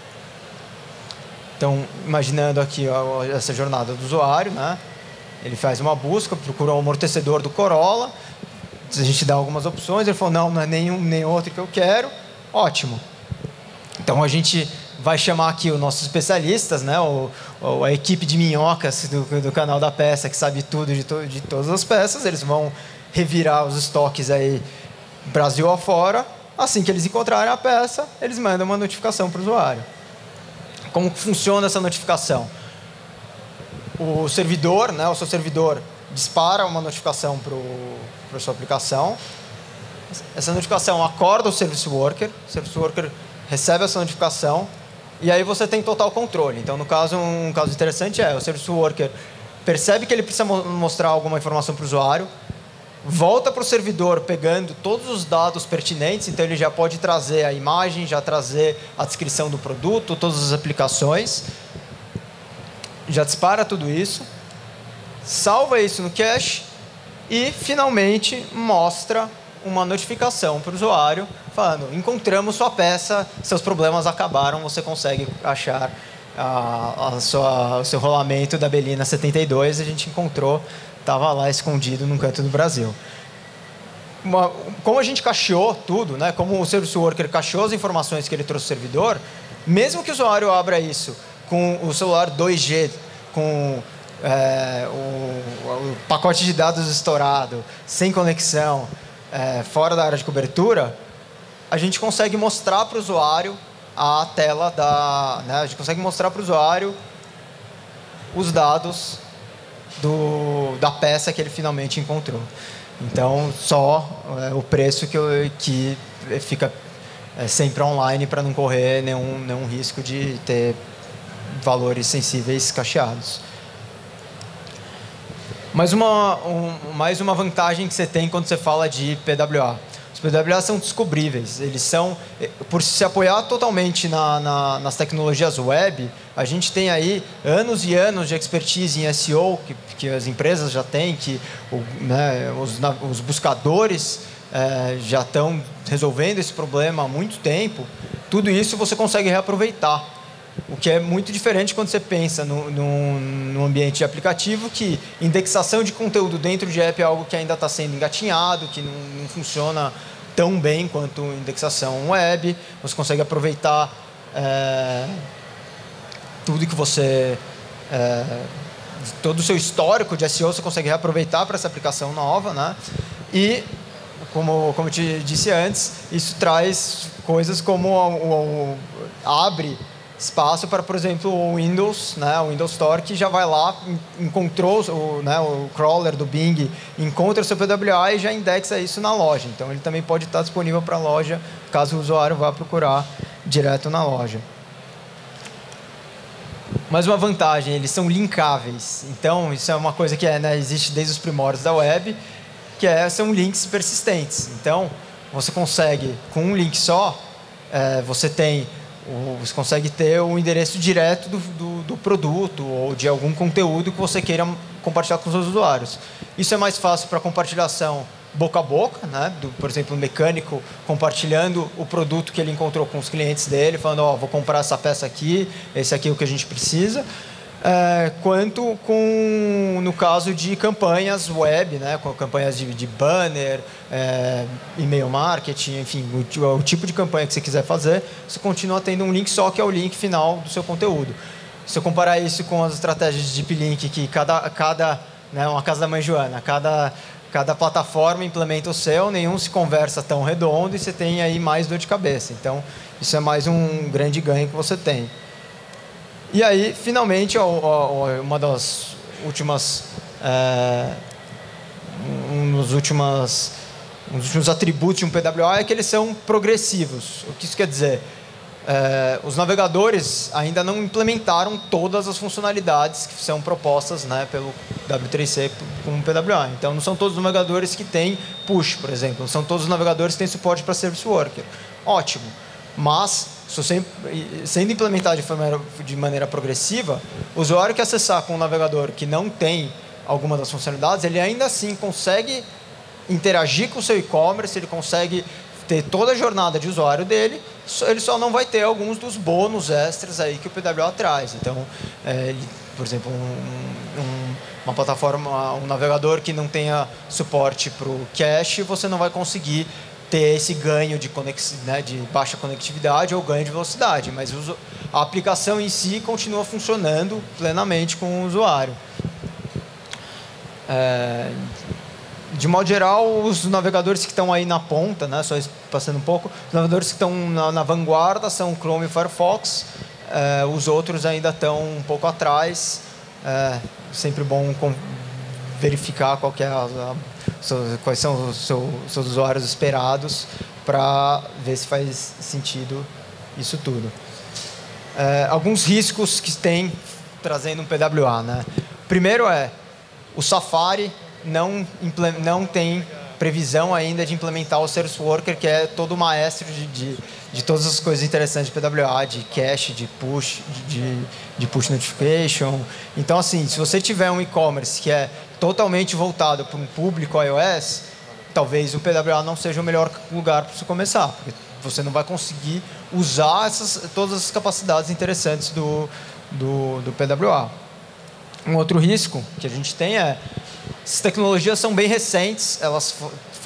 Então, imaginando aqui essa jornada do usuário, né? Ele faz uma busca, procura um amortecedor do Corolla, a gente dá algumas opções, ele falou, não é nenhum nem outro que eu quero, ótimo. Então, a gente vai chamar aqui os nossos especialistas, né? A equipe de minhocas do canal da peça, que sabe tudo de todas as peças, eles vão revirar os estoques aí Brasil afora. Assim que eles encontrarem a peça, eles mandam uma notificação para o usuário. Como funciona essa notificação? O servidor, né? O seu servidor dispara uma notificação para a sua aplicação. Essa notificação acorda o Service Worker recebe essa notificação e aí você tem total controle. Então, no caso, um caso interessante o Service Worker percebe que ele precisa mostrar alguma informação para o usuário, volta para o servidor pegando todos os dados pertinentes, então ele já pode trazer a imagem, já trazer a descrição do produto, todas as aplicações, já dispara tudo isso, salva isso no cache e, finalmente, mostra uma notificação para o usuário falando, encontramos sua peça, seus problemas acabaram, você consegue achar o seu rolamento da Belina 72, a gente encontrou, estava lá escondido num canto do Brasil. Como a gente cacheou tudo, né? Como o Service Worker cacheou as informações que ele trouxe do servidor, mesmo que o usuário abra isso com o celular 2G, com o pacote de dados estourado, sem conexão, fora da área de cobertura, a gente consegue mostrar para o usuário a tela né, a gente consegue mostrar para o usuário os dados da peça que ele finalmente encontrou. Então, só o preço que fica sempre online para não correr nenhum risco de ter valores sensíveis cacheados. Mais uma vantagem que você tem quando você fala de PWA. Os PWA são descobríveis. Eles são, por se apoiar totalmente nas tecnologias web, a gente tem aí anos e anos de expertise em SEO que as empresas já têm, que os buscadores já estão resolvendo esse problema há muito tempo. Tudo isso você consegue reaproveitar. O que é muito diferente quando você pensa no ambiente de aplicativo, que indexação de conteúdo dentro de app é algo que ainda está sendo engatinhado, que não funciona tão bem quanto indexação web. Você consegue aproveitar tudo que você... todo o seu histórico de SEO você consegue reaproveitar para essa aplicação nova, né? E, como eu te disse antes, isso traz coisas como abre espaço para, por exemplo, o Windows, né? O Windows Store, que já vai lá, encontrou o crawler do Bing, encontra o seu PWA e já indexa isso na loja. Então, ele também pode estar disponível para a loja, caso o usuário vá procurar direto na loja. Mais uma vantagem, eles são linkáveis. Então, isso é uma coisa que existe desde os primórdios da web, que são links persistentes. Então, você consegue, com um link só, você consegue ter o endereço direto do produto ou de algum conteúdo que você queira compartilhar com os seus usuários. Isso é mais fácil para compartilhação boca a boca, né? Por exemplo, um mecânico compartilhando o produto que ele encontrou com os clientes dele, falando, vou comprar essa peça aqui, esse aqui é o que a gente precisa. Quanto no caso de campanhas web, né? Com campanhas de banner, e-mail marketing, enfim, o tipo de campanha que você quiser fazer, você continua tendo um link só, que é o link final do seu conteúdo. Se eu comparar isso com as estratégias de deep link, que uma casa da mãe Joana, cada plataforma implementa o seu, nenhum se conversa tão redondo e você tem aí mais dor de cabeça. Então, isso é mais um grande ganho que você tem. E aí, finalmente, uma das últimas... um dos últimos atributos de um PWA é que eles são progressivos. O que isso quer dizer? Os navegadores ainda não implementaram todas as funcionalidades que são propostas, né, pelo W3C com o PWA. Então, não são todos os navegadores que têm push, por exemplo. Não são todos os navegadores que têm suporte para Service Worker. Ótimo. Mas, sendo implementado de maneira progressiva, o usuário que acessar com um navegador que não tem alguma das funcionalidades, ele ainda assim consegue interagir com o seu e-commerce, ele consegue ter toda a jornada de usuário dele, ele só não vai ter alguns dos bônus extras aí que o PWA traz. Então, por exemplo, uma plataforma, um navegador que não tenha suporte para o cache, você não vai conseguir ter esse ganho de baixa conectividade ou ganho de velocidade, mas a aplicação em si continua funcionando plenamente com o usuário. De modo geral, os navegadores que estão aí na ponta, né, só passando um pouco, os navegadores que estão na vanguarda são o Chrome e o Firefox, os outros ainda estão um pouco atrás. Sempre bom verificar quais são os seus usuários esperados para ver se faz sentido isso tudo. Alguns riscos que tem trazendo um PWA, né? Primeiro o Safari não tem previsão ainda de implementar o Service Worker, que é todo o maestro de todas as coisas interessantes de PWA, de cache, de push notification. Então, assim, se você tiver um e-commerce que é totalmente voltado para um público iOS, talvez o PWA não seja o melhor lugar para você começar, porque você não vai conseguir usar todas as capacidades interessantes do PWA. Um outro risco que a gente tem essas tecnologias são bem recentes, elas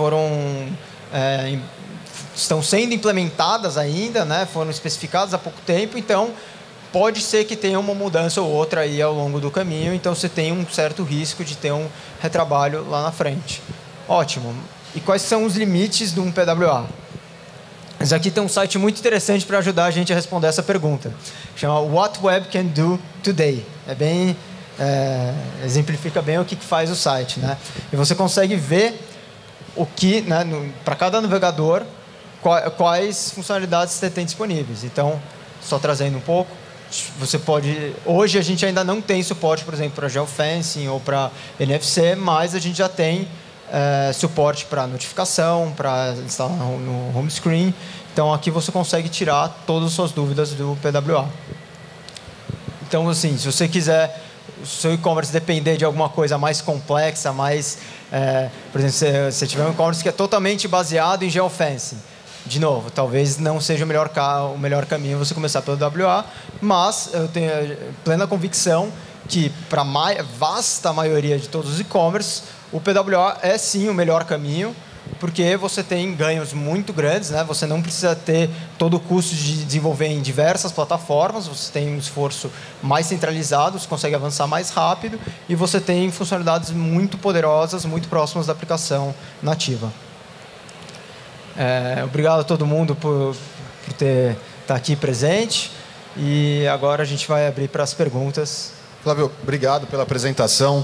estão sendo implementadas ainda, né? Foram especificadas há pouco tempo, então pode ser que tenha uma mudança ou outra aí ao longo do caminho, então você tem um certo risco de ter um retrabalho lá na frente. Ótimo. E quais são os limites de um PWA? Mas aqui tem um site muito interessante para ajudar a gente a responder essa pergunta. Chama What Web Can Do Today. Exemplifica bem o que faz o site, né? E você consegue ver o que, né, para cada navegador, quais funcionalidades você tem disponíveis. Então, só trazendo um pouco, você pode... Hoje a gente ainda não tem suporte, por exemplo, para geofencing ou para NFC, mas a gente já tem suporte para notificação, para instalar no home screen. Então, aqui você consegue tirar todas as suas dúvidas do PWA. Então, assim, se você quiser o seu e-commerce depender de alguma coisa mais complexa, por exemplo, se você tiver um e-commerce que é totalmente baseado em geofencing, de novo, talvez não seja o melhor caminho você começar pelo WA, mas eu tenho plena convicção que para a vasta maioria de todos os e-commerce, o PWA é sim o melhor caminho. porque você tem ganhos muito grandes, né? Você não precisa ter todo o custo de desenvolver em diversas plataformas, você tem um esforço mais centralizado, você consegue avançar mais rápido e você tem funcionalidades muito poderosas, muito próximas da aplicação nativa. Obrigado a todo mundo por estar aqui presente e agora a gente vai abrir para as perguntas. Flávio, obrigado pela apresentação.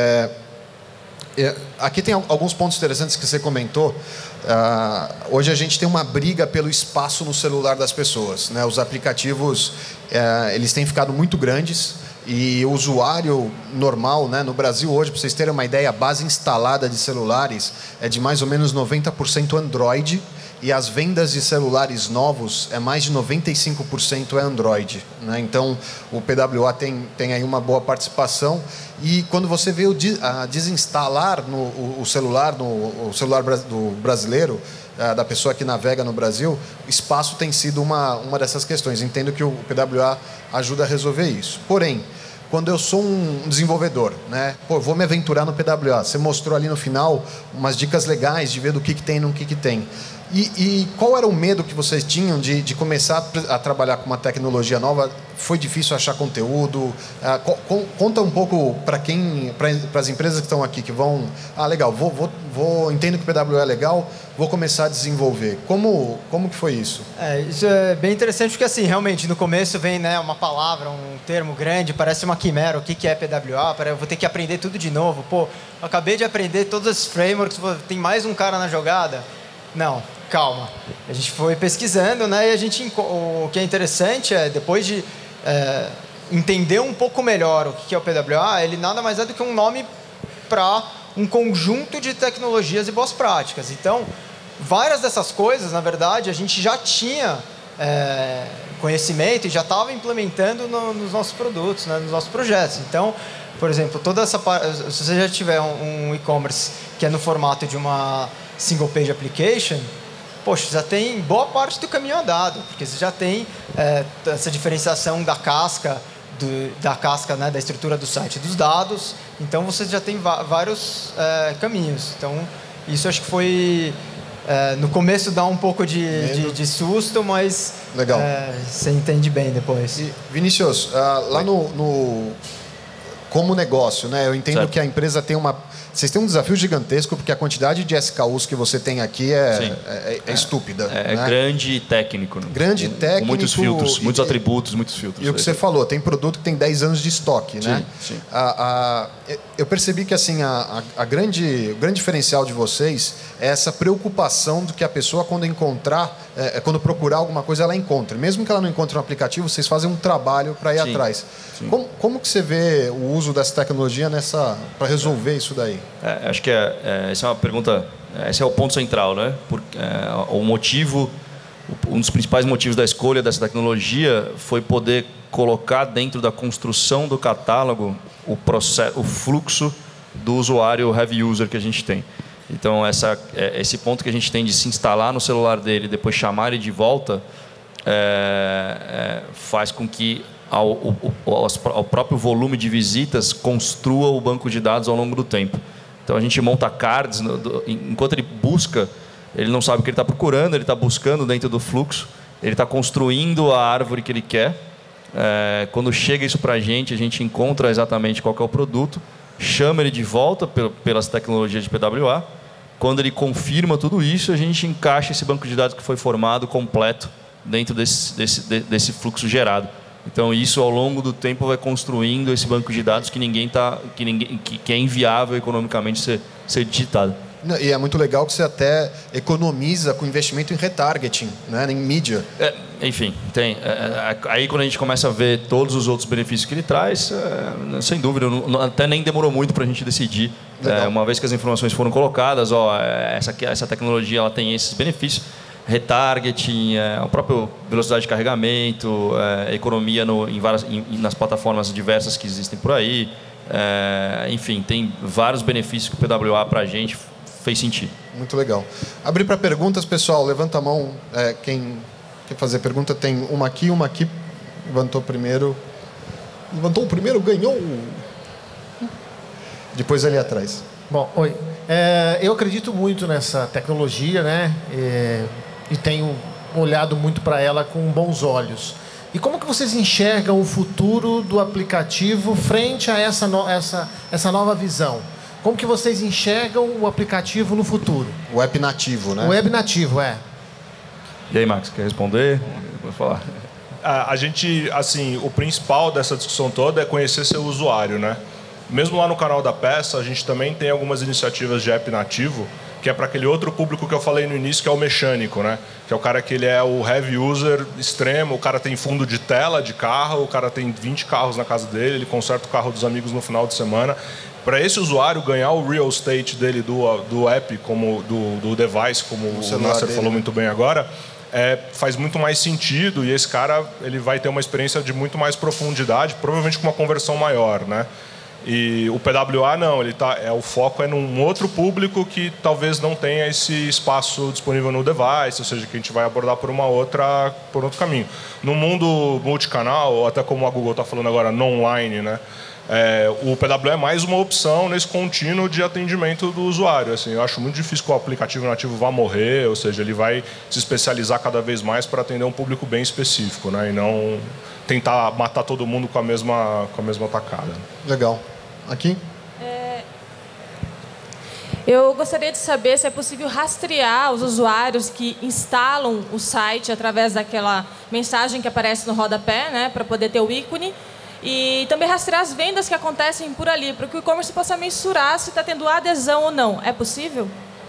Aqui tem alguns pontos interessantes que você comentou. Hoje a gente tem uma briga pelo espaço no celular das pessoas, né? Os aplicativos eles têm ficado muito grandes e o usuário normal, né? No Brasil hoje, para vocês terem uma ideia, a base instalada de celulares é de mais ou menos 90% Android. E as vendas de celulares novos mais de 95% Android, né? Então, o PWA tem aí uma boa participação. E quando você vê a desinstalar o celular do brasileiro, da pessoa que navega no Brasil, espaço tem sido uma dessas questões. Entendo que o PWA ajuda a resolver isso. Porém, quando eu sou um desenvolvedor, né? Vou me aventurar no PWA. Você mostrou ali no final umas dicas legais de ver do que tem e no que tem. E qual era o medo que vocês tinham de começar a trabalhar com uma tecnologia nova? Foi difícil achar conteúdo? Conta um pouco para as empresas que estão aqui, que vão... legal, entendo que o PWA é legal, vou começar a desenvolver. Como que foi isso? Isso é bem interessante, porque assim, realmente, no começo vem, né, uma palavra, um termo grande, parece uma quimera, o que é PWA, eu vou ter que aprender tudo de novo. Acabei de aprender todos esses frameworks, tem mais um cara na jogada? Não, calma. A gente foi pesquisando, né, e o que é interessante depois de entender um pouco melhor o que é o PWA, ele nada mais é do que um nome para um conjunto de tecnologias e boas práticas. Então, várias dessas coisas, na verdade, a gente já tinha conhecimento e já estava implementando nos nossos produtos, né, nos nossos projetos. Então, por exemplo, se você já tiver um e-commerce que é no formato de uma single page application, já tem boa parte do caminho andado, porque você já tem essa diferenciação da casca, né, da estrutura do site, dos dados. Então você já tem vários caminhos. Então isso acho que foi no começo dá um pouco de susto, mas legal. Você entende bem depois. E, Vinícius, lá como negócio, né? Eu entendo que a empresa vocês têm um desafio gigantesco, porque a quantidade de SKUs que você tem aqui é estúpida. É né? Grande e técnico. Né? Grande técnico. Com muitos filtros, muitos atributos, muitos filtros. E o que você falou, tem produto que tem 10 anos de estoque, né? Sim. Eu percebi que assim, o grande diferencial de vocês é essa preocupação do que a pessoa, quando procurar alguma coisa, ela encontre. Mesmo que ela não encontre um aplicativo, vocês fazem um trabalho para ir atrás. Sim. Como que você vê o uso dessa tecnologia para resolver isso daí? Acho que essa é uma pergunta, esse é o ponto central, né? Um dos principais motivos da escolha dessa tecnologia foi poder colocar dentro da construção do catálogo o fluxo do usuário heavy user que a gente tem. Então, esse ponto que a gente tem de se instalar no celular dele e depois chamar ele de volta faz com que o próprio volume de visitas construa o banco de dados ao longo do tempo. Então, a gente monta cards, enquanto ele busca, ele não sabe o que ele está procurando, ele está buscando dentro do fluxo, ele está construindo a árvore que ele quer. Quando chega isso para a gente encontra exatamente qual que é o produto, chama ele de volta pelas tecnologias de PWA. Quando ele confirma tudo isso, a gente encaixa esse banco de dados que foi formado completo dentro desse fluxo gerado. Então, isso ao longo do tempo vai construindo esse banco de dados que é inviável economicamente ser digitado. E é muito legal que você até economiza com investimento em retargeting, né, em mídia. Enfim, tem. Aí quando a gente começa a ver todos os outros benefícios que ele traz, sem dúvida, até nem demorou muito para a gente decidir. Uma vez que as informações foram colocadas, essa tecnologia ela tem esses benefícios. Retargeting, a própria velocidade de carregamento, economia nas plataformas diversas que existem por aí. Enfim, tem vários benefícios que o PWA para a gente fez sentido. Muito legal. Abrir para perguntas, pessoal. Levanta a mão. Quem quer fazer pergunta, tem uma aqui. Levantou primeiro. Levantou o primeiro, ganhou. Depois ali atrás. Bom, oi. Eu acredito muito nessa tecnologia, né? E tenho olhado muito para ela com bons olhos. E como que vocês enxergam o futuro do aplicativo frente a essa nova visão? Como que vocês enxergam o aplicativo no futuro? O web nativo, né? O web nativo, E aí, Max, quer responder? Vou falar. A gente, assim, o principal dessa discussão toda é conhecer seu usuário, né? Mesmo lá no canal da Peça, a gente também tem algumas iniciativas de app nativo, que é para aquele outro público que eu falei no início, que é o mecânico, né? Que é o cara que ele é o heavy user extremo, o cara tem fundo de tela de carro, o cara tem 20 carros na casa dele, ele conserta o carro dos amigos no final de semana. Para esse usuário ganhar o real estate dele do app, como do device, como o Nasser falou muito bem agora, faz muito mais sentido, e esse cara ele vai ter uma experiência de muito mais profundidade, provavelmente com uma conversão maior, né? E o PWA não, o foco é num outro público que talvez não tenha esse espaço disponível no device, ou seja, que a gente vai abordar por outro caminho. No mundo multicanal, ou até como a Google está falando agora, non-line, né? O PWA é mais uma opção nesse contínuo de atendimento do usuário. Assim, eu acho muito difícil que o aplicativo nativo vá morrer, ou seja, ele vai se especializar cada vez mais para atender um público bem específico, né? E não tentar matar todo mundo com a mesma tacada. Legal. Aqui? Eu gostaria de saber se é possível rastrear os usuários que instalam o site através daquela mensagem que aparece no rodapé, né, para poder ter o ícone. E também rastrear as vendas que acontecem por ali, para que o e-commerce possa mensurar se está tendo adesão ou não. É possível?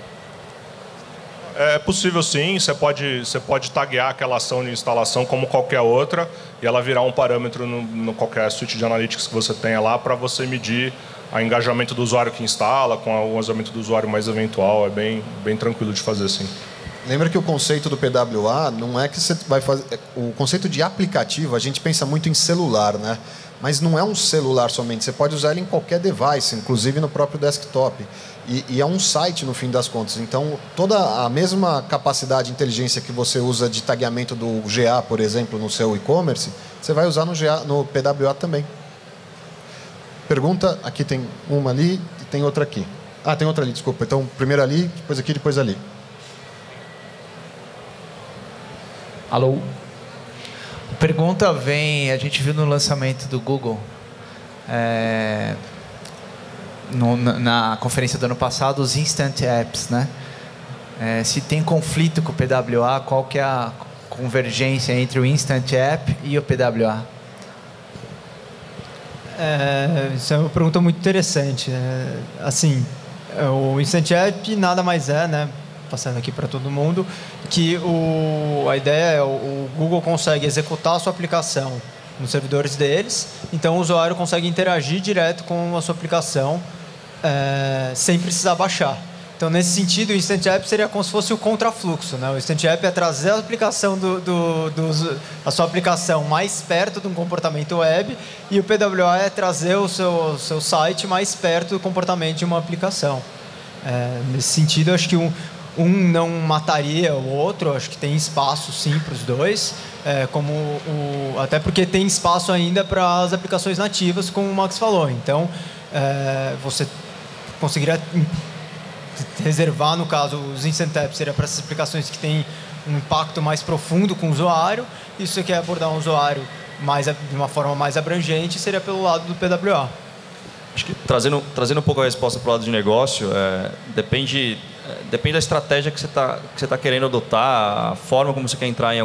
É possível, sim. Você pode taguear aquela ação de instalação como qualquer outra e ela virar um parâmetro no qualquer suite de analytics que você tenha lá para você medir o engajamento do usuário que instala com o engajamento do usuário mais eventual. É bem tranquilo de fazer, sim. Lembra que o conceito do PWA não é que você vai fazer... O conceito de aplicativo, a gente pensa muito em celular, né? Mas não é um celular somente. Você pode usar ele em qualquer device, inclusive no próprio desktop. E é um site, no fim das contas. Então, toda a mesma capacidade de inteligência que você usa de tagueamento do GA, por exemplo, no seu e-commerce, você vai usar no PWA também. Pergunta, aqui tem uma ali e tem outra aqui. Ah, tem outra ali, desculpa. Então, primeiro ali, depois aqui, depois ali. Alô? A pergunta vem, a gente viu no lançamento do Google, na conferência do ano passado, os Instant Apps, né? Se tem conflito com o PWA, qual que é a convergência entre o Instant App e o PWA? Isso é uma pergunta muito interessante. Assim, o Instant App nada mais é, né? Passando aqui para todo mundo, que a ideia é o Google consegue executar a sua aplicação nos servidores deles, então o usuário consegue interagir direto com a sua aplicação sem precisar baixar. Então, nesse sentido, o Instant App seria como se fosse o contrafluxo, né? O Instant App é trazer a aplicação a sua aplicação mais perto de um comportamento web, e o PWA é trazer o seu site mais perto do comportamento de uma aplicação. Nesse sentido, eu acho que um não mataria o outro, acho que tem espaço sim para os dois, até porque tem espaço ainda para as aplicações nativas, como o Max falou. Então, você conseguiria reservar, no caso, os Instant Apps seria para essas aplicações que têm um impacto mais profundo com o usuário, e se você quer abordar um usuário de uma forma mais abrangente, seria pelo lado do PWA. Acho que trazendo um pouco a resposta para o lado de negócio, depende da estratégia que você tá querendo adotar, a forma como você quer entrar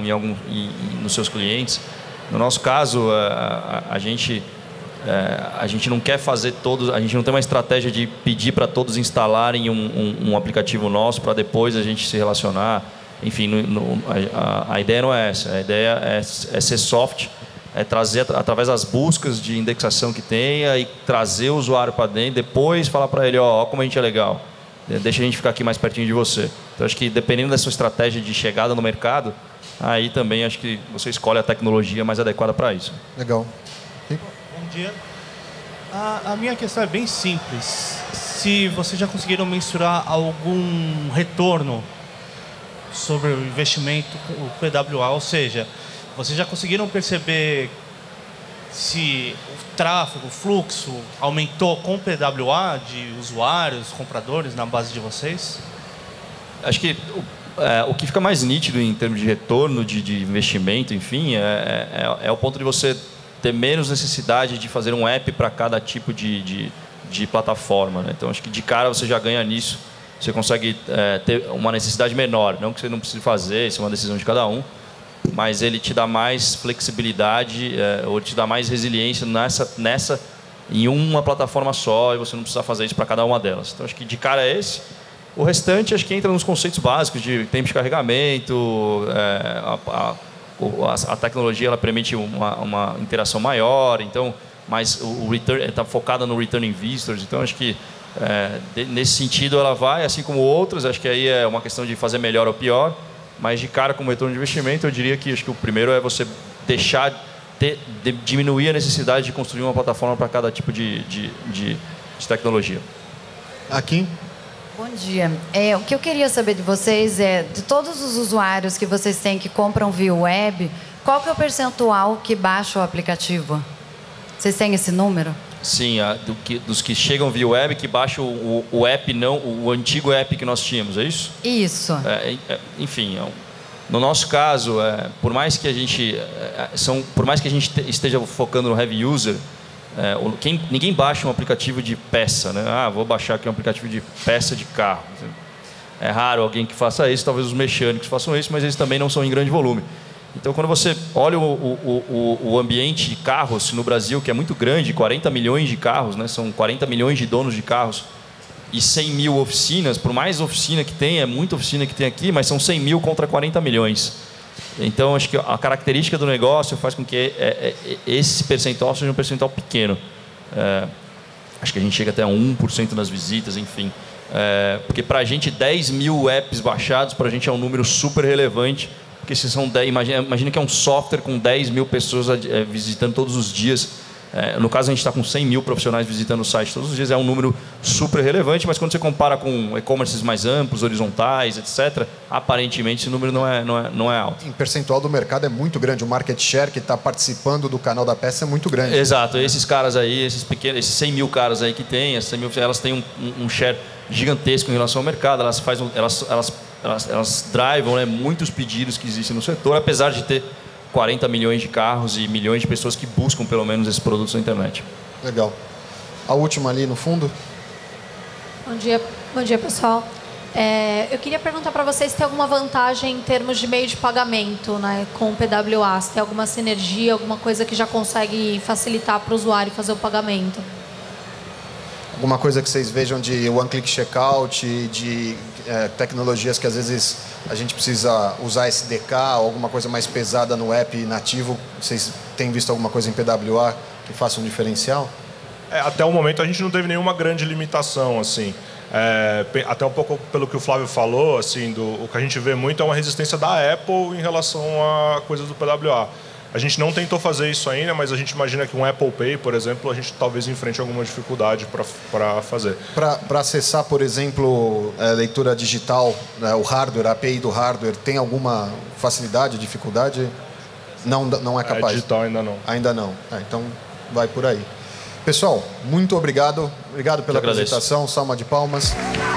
nos seus clientes. No nosso caso, a gente não quer fazer todos, a gente não tem uma estratégia de pedir para todos instalarem um aplicativo nosso para depois a gente se relacionar. Enfim, a ideia não é essa. A ideia é ser soft, é trazer através das buscas de indexação que tenha e trazer o usuário para dentro, depois falar para ele, ó, como a gente é legal, deixa a gente ficar aqui mais pertinho de você. Então, acho que dependendo da sua estratégia de chegada no mercado, aí também acho que você escolhe a tecnologia mais adequada para isso. Legal. Bom dia. A minha questão é bem simples. Se vocês já conseguiram mensurar algum retorno sobre o investimento, o PWA, ou seja, vocês já conseguiram perceber se o tráfego, o fluxo aumentou com o PWA de usuários, compradores na base de vocês? Acho que o que fica mais nítido em termos de retorno, de investimento, enfim, é o ponto de você ter menos necessidade de fazer um app para cada tipo de plataforma, né? Então, acho que de cara você já ganha nisso. Você consegue ter uma necessidade menor. Não que você não precise fazer, isso é uma decisão de cada um, mas ele te dá mais flexibilidade ou te dá mais resiliência em uma plataforma só, e você não precisa fazer isso para cada uma delas. Então, acho que de cara é esse. O restante, acho que entra nos conceitos básicos de tempo de carregamento, a tecnologia ela permite uma interação maior, então, mas o return está focada no returning visitors, então acho que nesse sentido ela vai, assim como outras, acho que aí é uma questão de fazer melhor ou pior, mas de cara como retorno de investimento, eu diria que acho que o primeiro é você diminuir a necessidade de construir uma plataforma para cada tipo de tecnologia. Aqui. Bom dia. O que eu queria saber de vocês é, de todos os usuários que vocês têm que compram via web, qual que é o percentual que baixa o aplicativo? Vocês têm esse número? Sim, dos que chegam via web, que baixam o app, não o antigo app que nós tínhamos, é isso? Isso. Enfim, no nosso caso, por mais que a gente esteja focando no heavy user, ninguém baixa um aplicativo de peça, né? Vou baixar aqui um aplicativo de peça de carro. É raro alguém que faça isso, talvez os mecânicos façam isso, mas eles também não são em grande volume. Então, quando você olha o ambiente de carros no Brasil, que é muito grande, 40 milhões de carros, né? São 40 milhões de donos de carros e 100 mil oficinas, por mais oficina que tem, é muita oficina que tem aqui, mas são 100 mil contra 40 milhões. Então, acho que a característica do negócio faz com que esse percentual seja um percentual pequeno. Acho que a gente chega até a 1% das visitas, enfim. Porque para a gente, 10 mil apps baixados, para a gente é um número super relevante. Porque se são 10, imagina que é um software com 10 mil pessoas visitando todos os dias. No caso, a gente está com 100 mil profissionais visitando o site todos os dias, é um número super relevante, mas quando você compara com e-commerces mais amplos, horizontais, etc., aparentemente esse número não é alto. Em percentual do mercado é muito grande, o market share que está participando do canal da peça é muito grande. Exato, esses caras aí, esses 100 mil caras aí que tem, elas têm um share gigantesco em relação ao mercado, elas drivam, né, muitos pedidos que existem no setor, apesar de ter 40 milhões de carros e milhões de pessoas que buscam pelo menos esses produtos na internet. Legal. A última ali no fundo. Bom dia pessoal. Eu queria perguntar para vocês se tem alguma vantagem em termos de meio de pagamento, né, com o PWA, se tem alguma sinergia, alguma coisa que já consegue facilitar para o usuário fazer o pagamento. Alguma coisa que vocês vejam de one-click checkout, de tecnologias que às vezes a gente precisa usar SDK, ou alguma coisa mais pesada no app nativo. Vocês têm visto alguma coisa em PWA que faça um diferencial? Até o momento a gente não teve nenhuma grande limitação, assim. Até um pouco pelo que o Flávio falou, assim, o que a gente vê muito é uma resistência da Apple em relação a coisas do PWA. A gente não tentou fazer isso ainda, mas a gente imagina que um Apple Pay, por exemplo, a gente talvez enfrente alguma dificuldade para fazer. Para acessar, por exemplo, a leitura digital, o hardware, a API do hardware, tem alguma facilidade, dificuldade? Não é capaz? Digital ainda não. Ainda não. Então, vai por aí. Pessoal, muito obrigado. Obrigado pela apresentação. Salva de palmas.